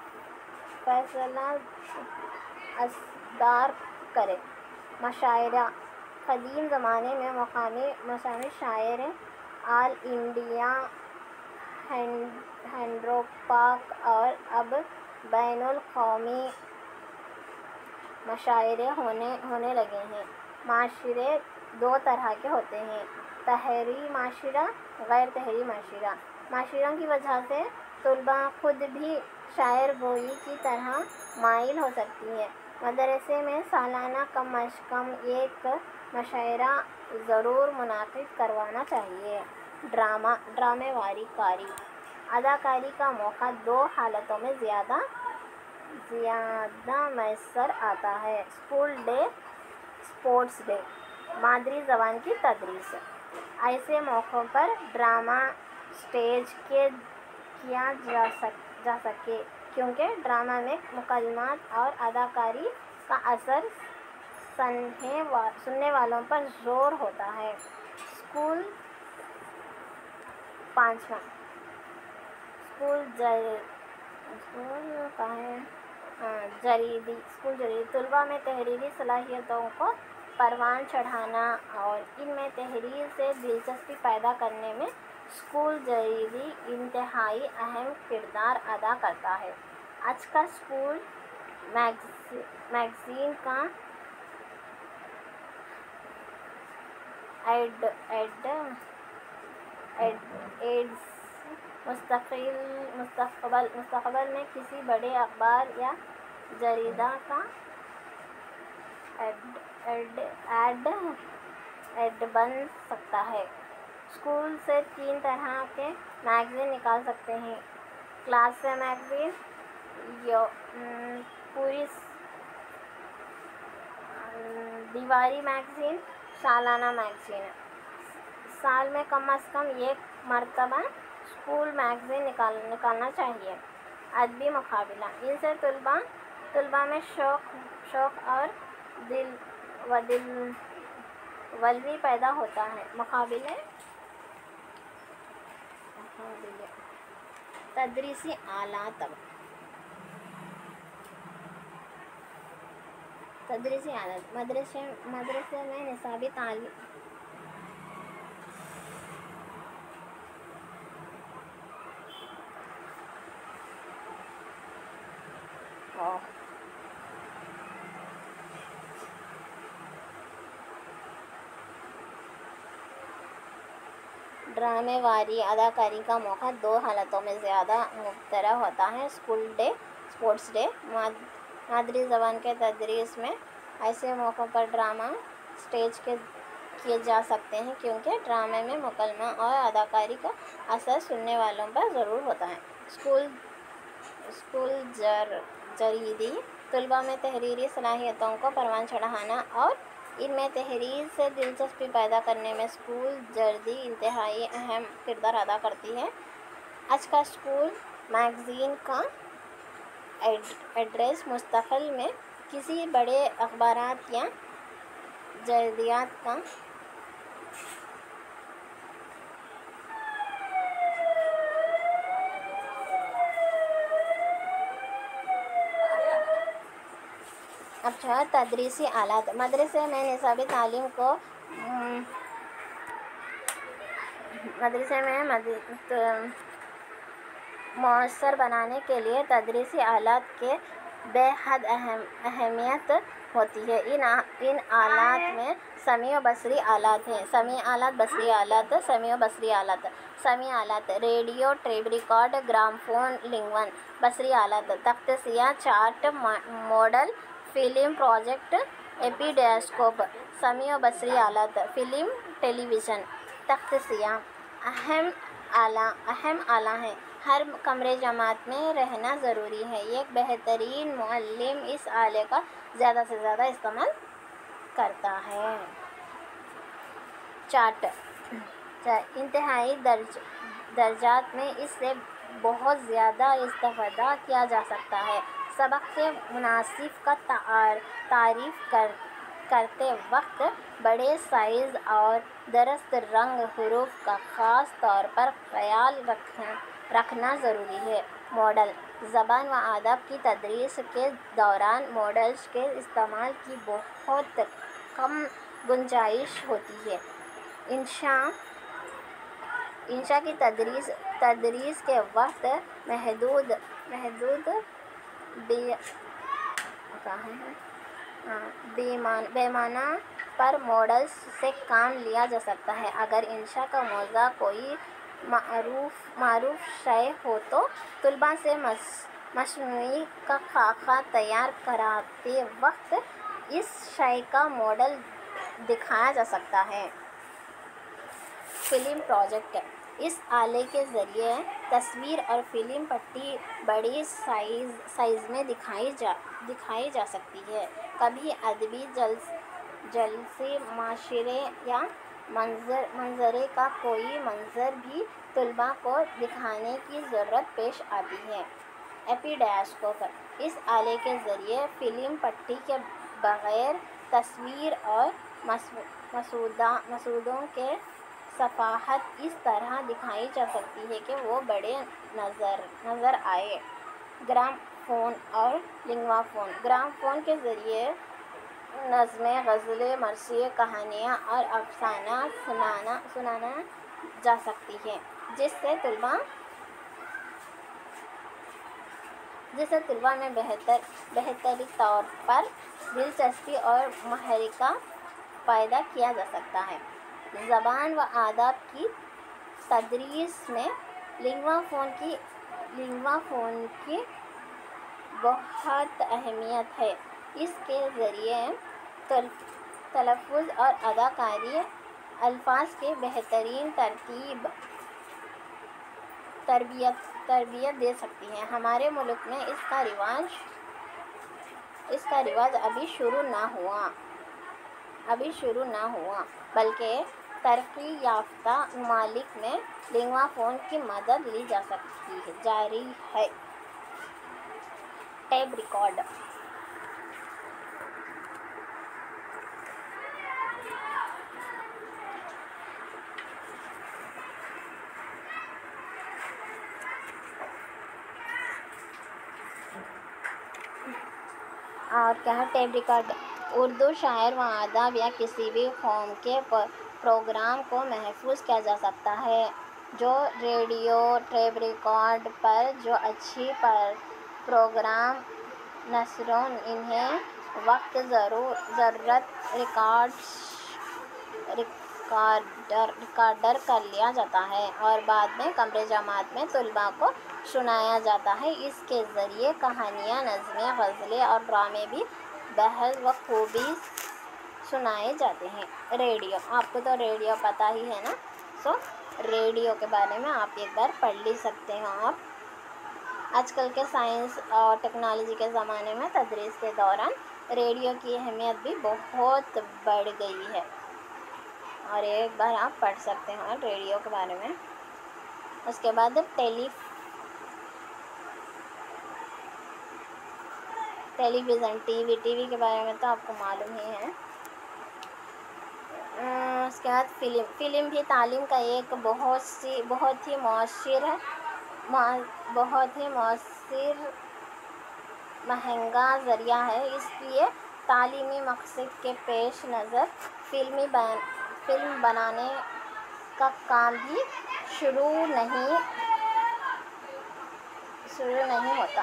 اصدار کرے. مشاعرہ. قدیم زمانے میں مقامی شاعر آل انڈیا، ہندروپاک اور اب بین الاقوامی مشاعرے ہونے لگے ہیں. معاشرے دو طرح کے ہوتے ہیں: تحریری معاشرہ، غیر تحریری معاشرہ. معاشروں کی وجہ سے طلباء خود بھی شاعر گوئی کی طرح مائل ہو سکتی ہے. مدرسے میں سالانہ کم از کم ایک مشاعرہ ضرور منعقد کروانا چاہیے. ڈرامے واری کاری. اداکاری کا موقع دو حالتوں میں زیادہ میسر آتا ہے: اسکول ڈے، اسپورٹس ڈے. مادری زبان کی تدریس. ایسے موقعوں پر ڈرامہ اسٹیج کیا جا سکے، کیونکہ ڈرامہ میں مکالمات اور اداکاری کا اثر سننے والوں پر زور ہوتا ہے. اسکول جریدی. طلباء میں تحریری صلاحیتوں کو پروان چڑھانا اور ان میں تحریر سے دلچسپی پیدا کرنے میں اسکول جریدی انتہائی اہم کردار ادا کرتا ہے. آج کا اسکول میگزین کا ایڈز مستقبل میں کسی بڑے اخبار یا جریدہ کا ایڈ بن سکتا ہے۔ اسکول سے 3 طرح کے میگزین نکال سکتے ہیں: کلاس میگزین، پوری دیواری میگزین، سالانہ میگزین۔ سال میں کم از کم 1 مرتبہ اسکول میگزین نکالنا چاہیے۔ ادبی مقابلہ، ان سے طلباء میں شوق اور دلولی پیدا ہوتا ہے۔ مقابلے، تدریسی آلات مدرسے میں نصابی تعلیم ڈرامے واری اداکاری کا موقع 2 حالتوں میں زیادہ مبترا ہوتا ہے: اسپورٹس ڈے۔ مادری زبان کے تدریس میں ایسے موقعوں پر ڈرامہ سٹیج کیے جا سکتے ہیں کیونکہ ڈرامے میں مکالمہ اور اداکاری کا اثر سننے والوں پر ضرور ہوتا ہے۔ اسکول جریدے، طلباء میں تحریری صلاحیتوں کو پروان چڑھانا اور ان میں تحریر سے دلچسپی پیدا کرنے میں اسکول جریدے انتہائی اہم کردار ادا کرتی ہے۔ آج کا اسکول میگزین کا ایڈریس مستقبل میں کسی بڑے اخبارات یا جریدات کا تدریسی آلات، مدرسے میں نصابی تعلیم کو مؤثر بنانے کے لیے تدریسی آلات کی بے حد اہمیت ہوتی ہے۔ ان آلات میں سمیع و بصری آلات ہیں۔ سمیع آلات: radio, tape record, gramophone, لنگون۔ بصری آلات: تخت سیاہ، chart, model, film projector, epidiascope. سمیع و بصری آلات: فلم، ٹیلی ویژن۔ تخت سیاہ اہم آلہ ہے۔ ہر کمرے جماعت میں رہنا ضروری ہے۔ ایک بہترین معلم اس آلے کا زیادہ سے زیادہ استعمال کرتا ہے۔ چارٹ: انتہائی درجات میں اس سے بہت زیادہ استفادہ کیا جا سکتا ہے۔ سبق کے مناسب کا تعارف کرتے وقت بڑے سائز اور درست رنگ حروف کا خاص طور پر خیال رکھنا ضروری ہے۔ ماڈل: زبان و ادب کی تدریس کے دوران ماڈلز کے استعمال کی بہت کم گنجائش ہوتی ہے۔ انشاء کی تدریس کے وقت محدود پیمانہ پر ماڈلز سے کام لیا جا سکتا ہے۔ اگر انشاء کا موضوع کوئی معروف شے ہو تو طلباء سے مصنوعی کا خاکہ تیار کراتے وقت اس شے کا ماڈل دکھایا جا سکتا ہے۔ فلم پروجیکٹر: اس آلے کے ذریعے تصویر اور فلم پٹی بڑی سائز میں دکھائی جا سکتی ہے۔ کبھی ادبی جلسے، معاشرے یا منظرے کا کوئی منظر بھی طلباء کو دکھانے کی ضرورت پیش آتی ہے۔ ایپیڈاسکوپ: اس آلے کے ذریعے فلم پٹی کے بغیر تصویر اور مسودوں کی صفحات اس طرح دکھائی جا سکتی ہے کہ وہ بڑے نظر آئے۔ گرام فون اور لنگوا فون: گرام فون کے ذریعے نظمیں، غزلیں، مرثیے، کہانیاں اور افسانہ سنانا جا سکتی ہے، جس سے طلباء میں بہتری طور پر دلچسپی اور محرکہ پیدا کیا جا سکتا ہے۔ زبان و آداب کی تدریس میں لنگوا فون کی بہت اہمیت ہے۔ اس کے ذریعے تلفظ اور اداکاری الفاظ کے بہترین تربیت دے سکتی ہے۔ ہمارے ملک میں اس کا رواج ابھی شروع نہ ہوا بلکہ ترقی یافتہ ممالک میں لنگوا فون کی مدد لی جاری ہے۔ ٹیپ ریکارڈ اور کیا ہے ٹیپ ریکارڈ اردو شاعر و ادیب یا کسی بھی قوم کے پروگرام کو محفوظ کیا جا سکتا ہے جو ریڈیو ٹیپ ریکارڈ پر جو اچھی پروگرام نشروں انہیں وقت ضرورت ریکارڈر کر لیا جاتا ہے اور بعد میں کمرے جماعت میں طلباء کو سنایا جاتا ہے۔ اس کے ذریعے کہانیاں، نظمیں، غزلیں اور ڈرامے بھی بخوبی سنائے جاتے ہیں۔ ریڈیو، آپ کو تو ریڈیو پتہ ہی ہے نا، ریڈیو کے بارے میں آپ ایک بار پڑھ لی سکتے ہیں۔ آج کل کے سائنس اور ٹیکنالوجی کے زمانے میں تدریس کے دوران ریڈیو کی اہمیت بھی بہت بڑھ گئی ہے اور ایک بار آپ پڑھ سکتے ہیں ریڈیو کے بارے میں۔ اس کے بعد ٹیلی ویژن، ٹی وی کے بارے میں تو آپ کو معلوم ہی ہے۔ اس کے بعد فلم بھی تعلیم کا ایک بہت ہی مؤثر مہنگا ذریعہ ہے۔ اس لیے تعلیمی مقصد کے پیش نظر فلم بنانے کا کام بھی شروع نہیں ہوتا۔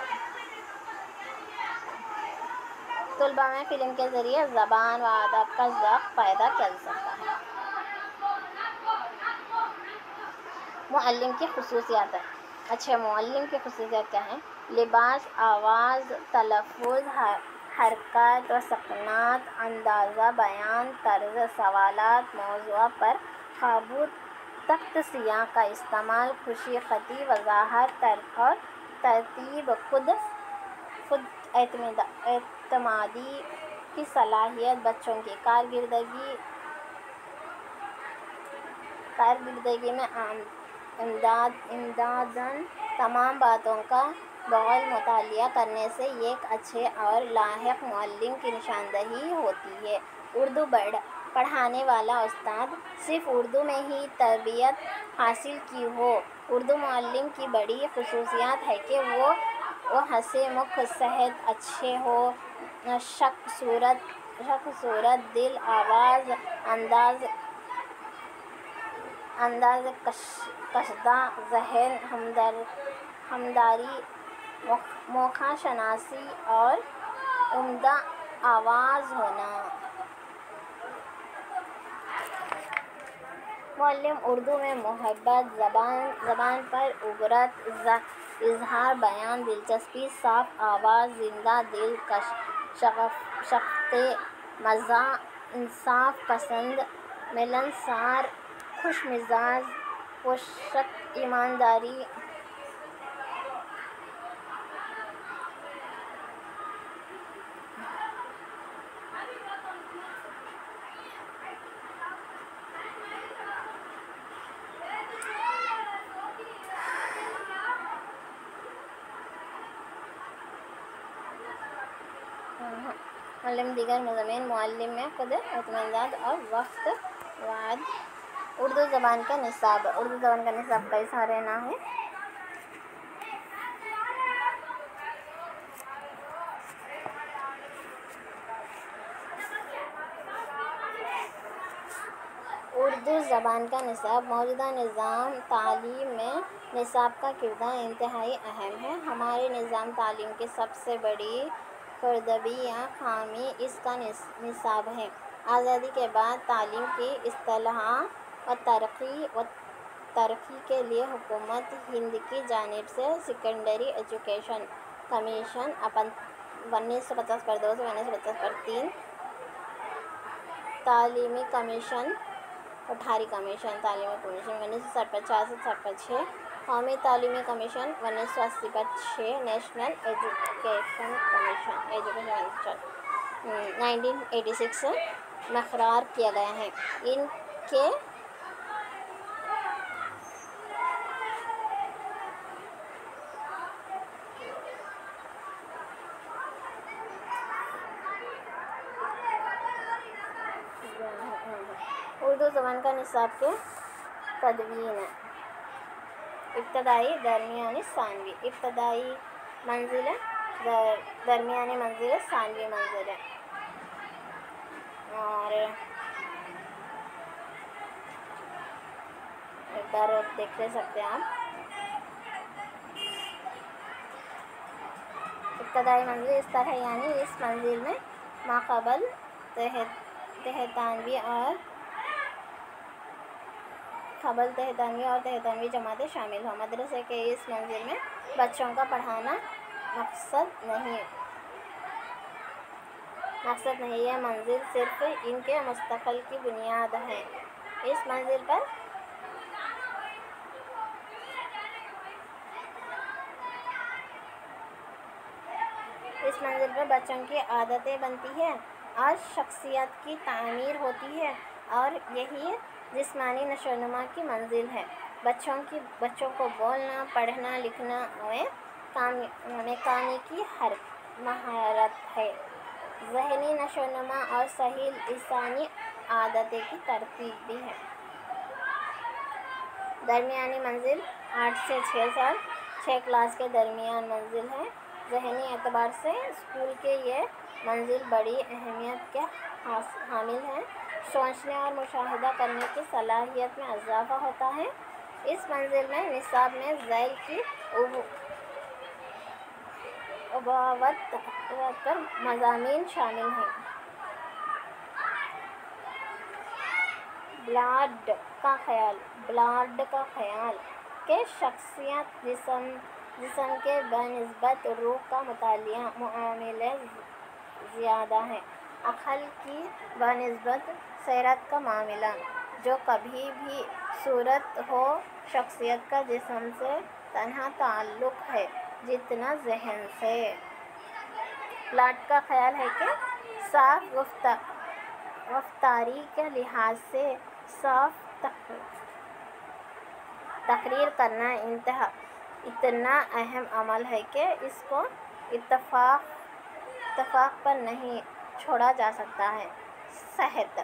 طلباء میں فلم کے ذریعے زبان و آداب کا ذوق پیدا کیا جا سکتا ہے۔ معلم کی خصوصیات، اچھے معلم کی خصوصیات کیا ہیں؟ لباس، آواز، تلفظ، حرکات و سکنات، اندازہ بیان، طرز سوالات، موضوع پر قابو، تخت سیاہ کا استعمال، خوشی خطی، وضاحت اور ترتیب، خود اعتمادی کی صلاحیت، بچوں کی کارکردگی میں امدادن تمام باتوں کا بغور مطالعہ کرنے سے ایک اچھے اور لاحق معلم کی نشاندہی ہوتی ہے۔ اردو پڑھانے والا استاد صرف اردو میں ہی تربیت حاصل کی ہو۔ اردو معلم کی بڑی خصوصیت ہے کہ وہ ہنسی مکھ، صحت اچھے ہو، شک صورت، دل، آواز، انداز کشادہ، ذہن، ہمدردی، موقع شناسی اور عمدہ آواز ہونا۔ معلم اردو میں محبت، زبان پر اگرت، اظہار بیان، دلچسپی، صاف آواز، زندہ دل، شفقت، مزاح، انصاف پسند، ملنسار، خوش مزاج، پرشک، ایمانداری، معلم دیگر مضامین، معلم میں خود اعتماد اور وقت وعد۔ اردو زبان کا نصاب کئی سارے نہ ہیں۔ اردو زبان کا نصاب موجودہ نظام تعلیم میں نصاب کا کردار انتہائی اہم ہے۔ ہمارے نظام تعلیم کی سب سے بڑی خردبی یا خامی اس کا نصاب ہے۔ آزادی کے بعد تعلیم کی اصطلاح و ترقی کے لیے حکومت ہند کی جانب سے سیکنڈری ایجوکیشن کمیشن 1950/2 سے 1950/3 تعلیمی کمیشن 1960/4 سے 60/6 قومی تعلیمی کمیشن 1980/6 نیشنل ایجوکیشن کمیشن 1986 مقرر کیا گیا ہے۔ ان کے اردو زبان کا نصاب کے تدوین: ابتدائی، درمیانی، ثانوی۔ ابتدائی منزل، درمیانی منزل، ثانوی منزل ہے۔ اور ایک بار دیکھ لے سکتے ہیں آپ۔ ابتدائی منزل اس طرح یعنی اس منزل میں ماقبل تہتانوی اور تہتانوی جماعتیں شامل ہوں۔ مدرسے کے اس منزل میں بچوں کا پڑھانا مقصد نہیں، یہ منزل صرف ان کے مستقبل کی بنیاد ہے۔ اس منزل پر بچوں کی عادتیں بنتی ہیں اور شخصیت کی تعمیر ہوتی ہے، اور یہی جسمانی نشوونما کی منزل ہے۔ بچوں کو بولنا، پڑھنا، لکھنا میں کانے کی ہر مہارت ہے، ذہنی نشوونما اور صحیح لسانی عادتیں کی ترتیب بھی ہے۔ درمیانی منزل 8 سے 6 سال، 6 کلاس کے درمیان منزل ہے۔ ذہنی اعتبار سے اسکول کے یہ منزل بڑی اہمیت کے حامل ہے۔ سوچنے اور مشاہدہ کرنے کی صلاحیت میں اضافہ ہوتا ہے۔ اس منزل میں نصاب میں ذیل کی ابواب پر مضامین شامل ہیں: بلاڈ کا خیال کہ شخصیت جسم کے بنسبت روح کا مطالعہ معاملے زیادہ ہے، عقل کی بنسبت سیرت کا معاملہ جو کبھی بھی صورت ہو، شخصیت کا جسم سے تنہا تعلق ہے جتنا ذہن سے۔ پلاٹ کا خیال ہے کہ صاف رفتاری کے لحاظ سے صاف تقریر کرنا اتنا اہم عمل ہے کہ اس کو اتفاق پر نہیں چھوڑا جا سکتا ہے۔ صحت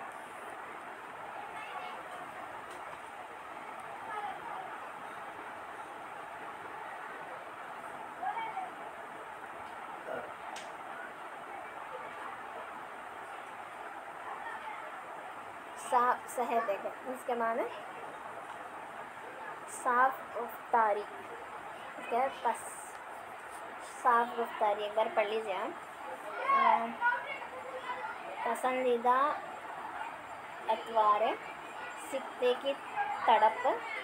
ہے کہ اس کے معنی صاف رفتاری، صاف رفتاری ایک بار پڑھ لیجیے آپ۔ پسندیدہ اطوار سکتے کی تڑپ،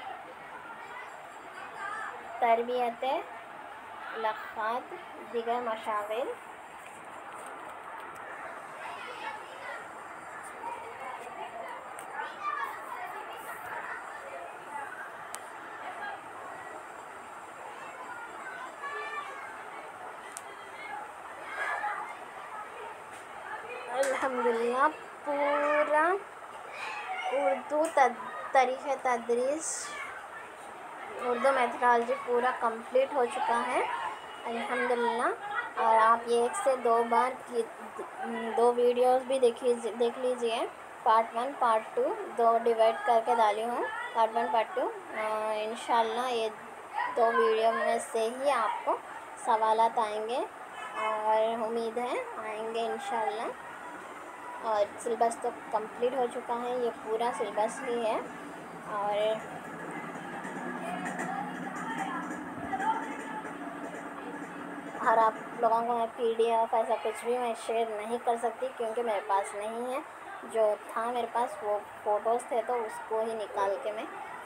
تربیت لغات، دیگر مشاغل۔ الحمدللہ پورا اردو طریقۂ تدریس، اردو میتھڈالوجی پورا کمپلیٹ ہو چکا ہے الحمدللہ۔ اور آپ یہ 1 سے 2 بار کی 2 ویڈیوز بھی دیکھ لیجیے، پارٹ 1 پارٹ 2 2 ڈیوائڈ کر کے ڈالی ہوں، پارٹ 1 پارٹ 2۔ انشاءاللہ یہ 2 ویڈیو میں سے ہی آپ کو سوالات آئیں گے، اور امید ہے آئیں گے انشاءاللہ۔ اور سلیبس تو کمپلیٹ ہو چکا ہے، یہ پورا سلیبس ہی ہے۔ اور آپ لوگوں کو میں PDF ایسا کچھ بھی میں شیئر نہیں کر سکتی کیونکہ میرے پاس نہیں ہے۔ جو تھا میرے پاس وہ فوٹوز تھے تو اس کو ہی نکال کے میں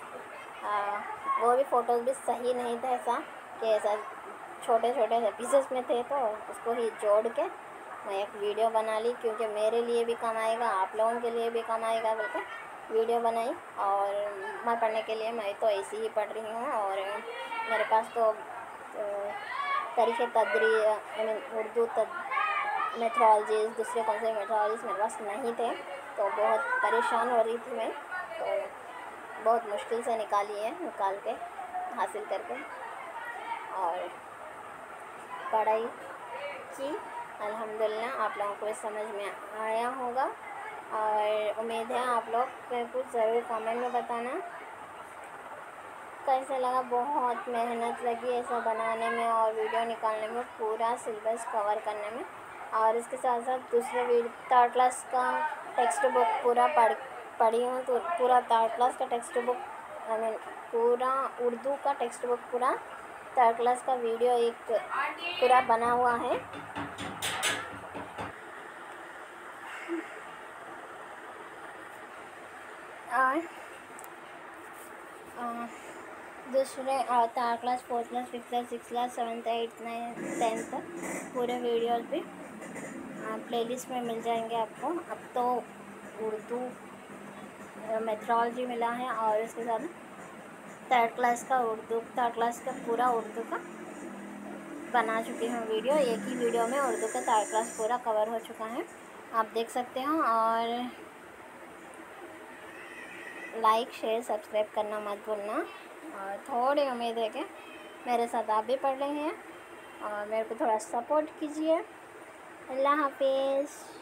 وہ بھی فوٹوز بھی صحیح نہیں تھے، ایسا کہ ایسا چھوٹے چھوٹے سے پیسز میں تھے، تو اس کو ہی جوڑ کے میں ایک ویڈیو بنا لی، کیونکہ میرے لیے بھی کام آئے گا، آپ لوگوں کے لیے بھی کام آئے گا بول کے ویڈیو بنائی۔ اور میں پڑھنے کے لیے میں تو ایسے ہی پڑھ رہی ہوں، اور میرے پاس تو طریقے اردو میتھڈالوجیز دوسرے کون سے میتھڈالوجیز میرے پاس نہیں تھے، تو بہت پریشان ہو رہی تھی میں، تو بہت مشکل سے نکال کے حاصل کر کے اور پڑھائی کی۔ الحمدللہ آپ لوگوں کو سمجھ میں آیا ہوگا، اور امید ہے آپ لوگ کچھ ضرور کامنٹ میں بتانا کیسا لگا۔ بہت محنت لگی ایسا بنانے میں اور ویڈیو نکالنے میں، پورا سلیبس کور کرنے میں، اور اس کے ساتھ ساتھ دوسرے تھرڈ کلاس کا ٹیکسٹ بک پورا پڑھی ہوں، تو پورا تھرڈ کلاس کا ٹیکسٹ بک پورا اردو کا ٹیکسٹ بک پورا تھرڈ کلاس کا ویڈیو ایک پورا بنا ہوا ہے۔ اور دوسرے third class, fourth class, fifth class, six class, seventh, eighth, ninth, tenth پورے ویڈیوز بھی پلے لسٹ میں مل جائیں گے آپ کو۔ اب تو اردو میتھڈالوجی ملا ہے، اور اس کے ساتھ تھرڈ کلاس کا پورا اردو کا بنا چکی ہوں ویڈیو، ایک ہی ویڈیو میں اردو کا تھرڈ کلاس پورا کور ہو چکا ہے، آپ دیکھ سکتے ہو۔ اور لائک، شیئر، سبسکرائب کرنا مت بھولنا، اور تھوڑی امید ہے کہ میرے ساتھ آپ بھی پڑھ رہے ہیں، اور میرے کو تھوڑا سپورٹ کیجیے۔ اللہ حافظ۔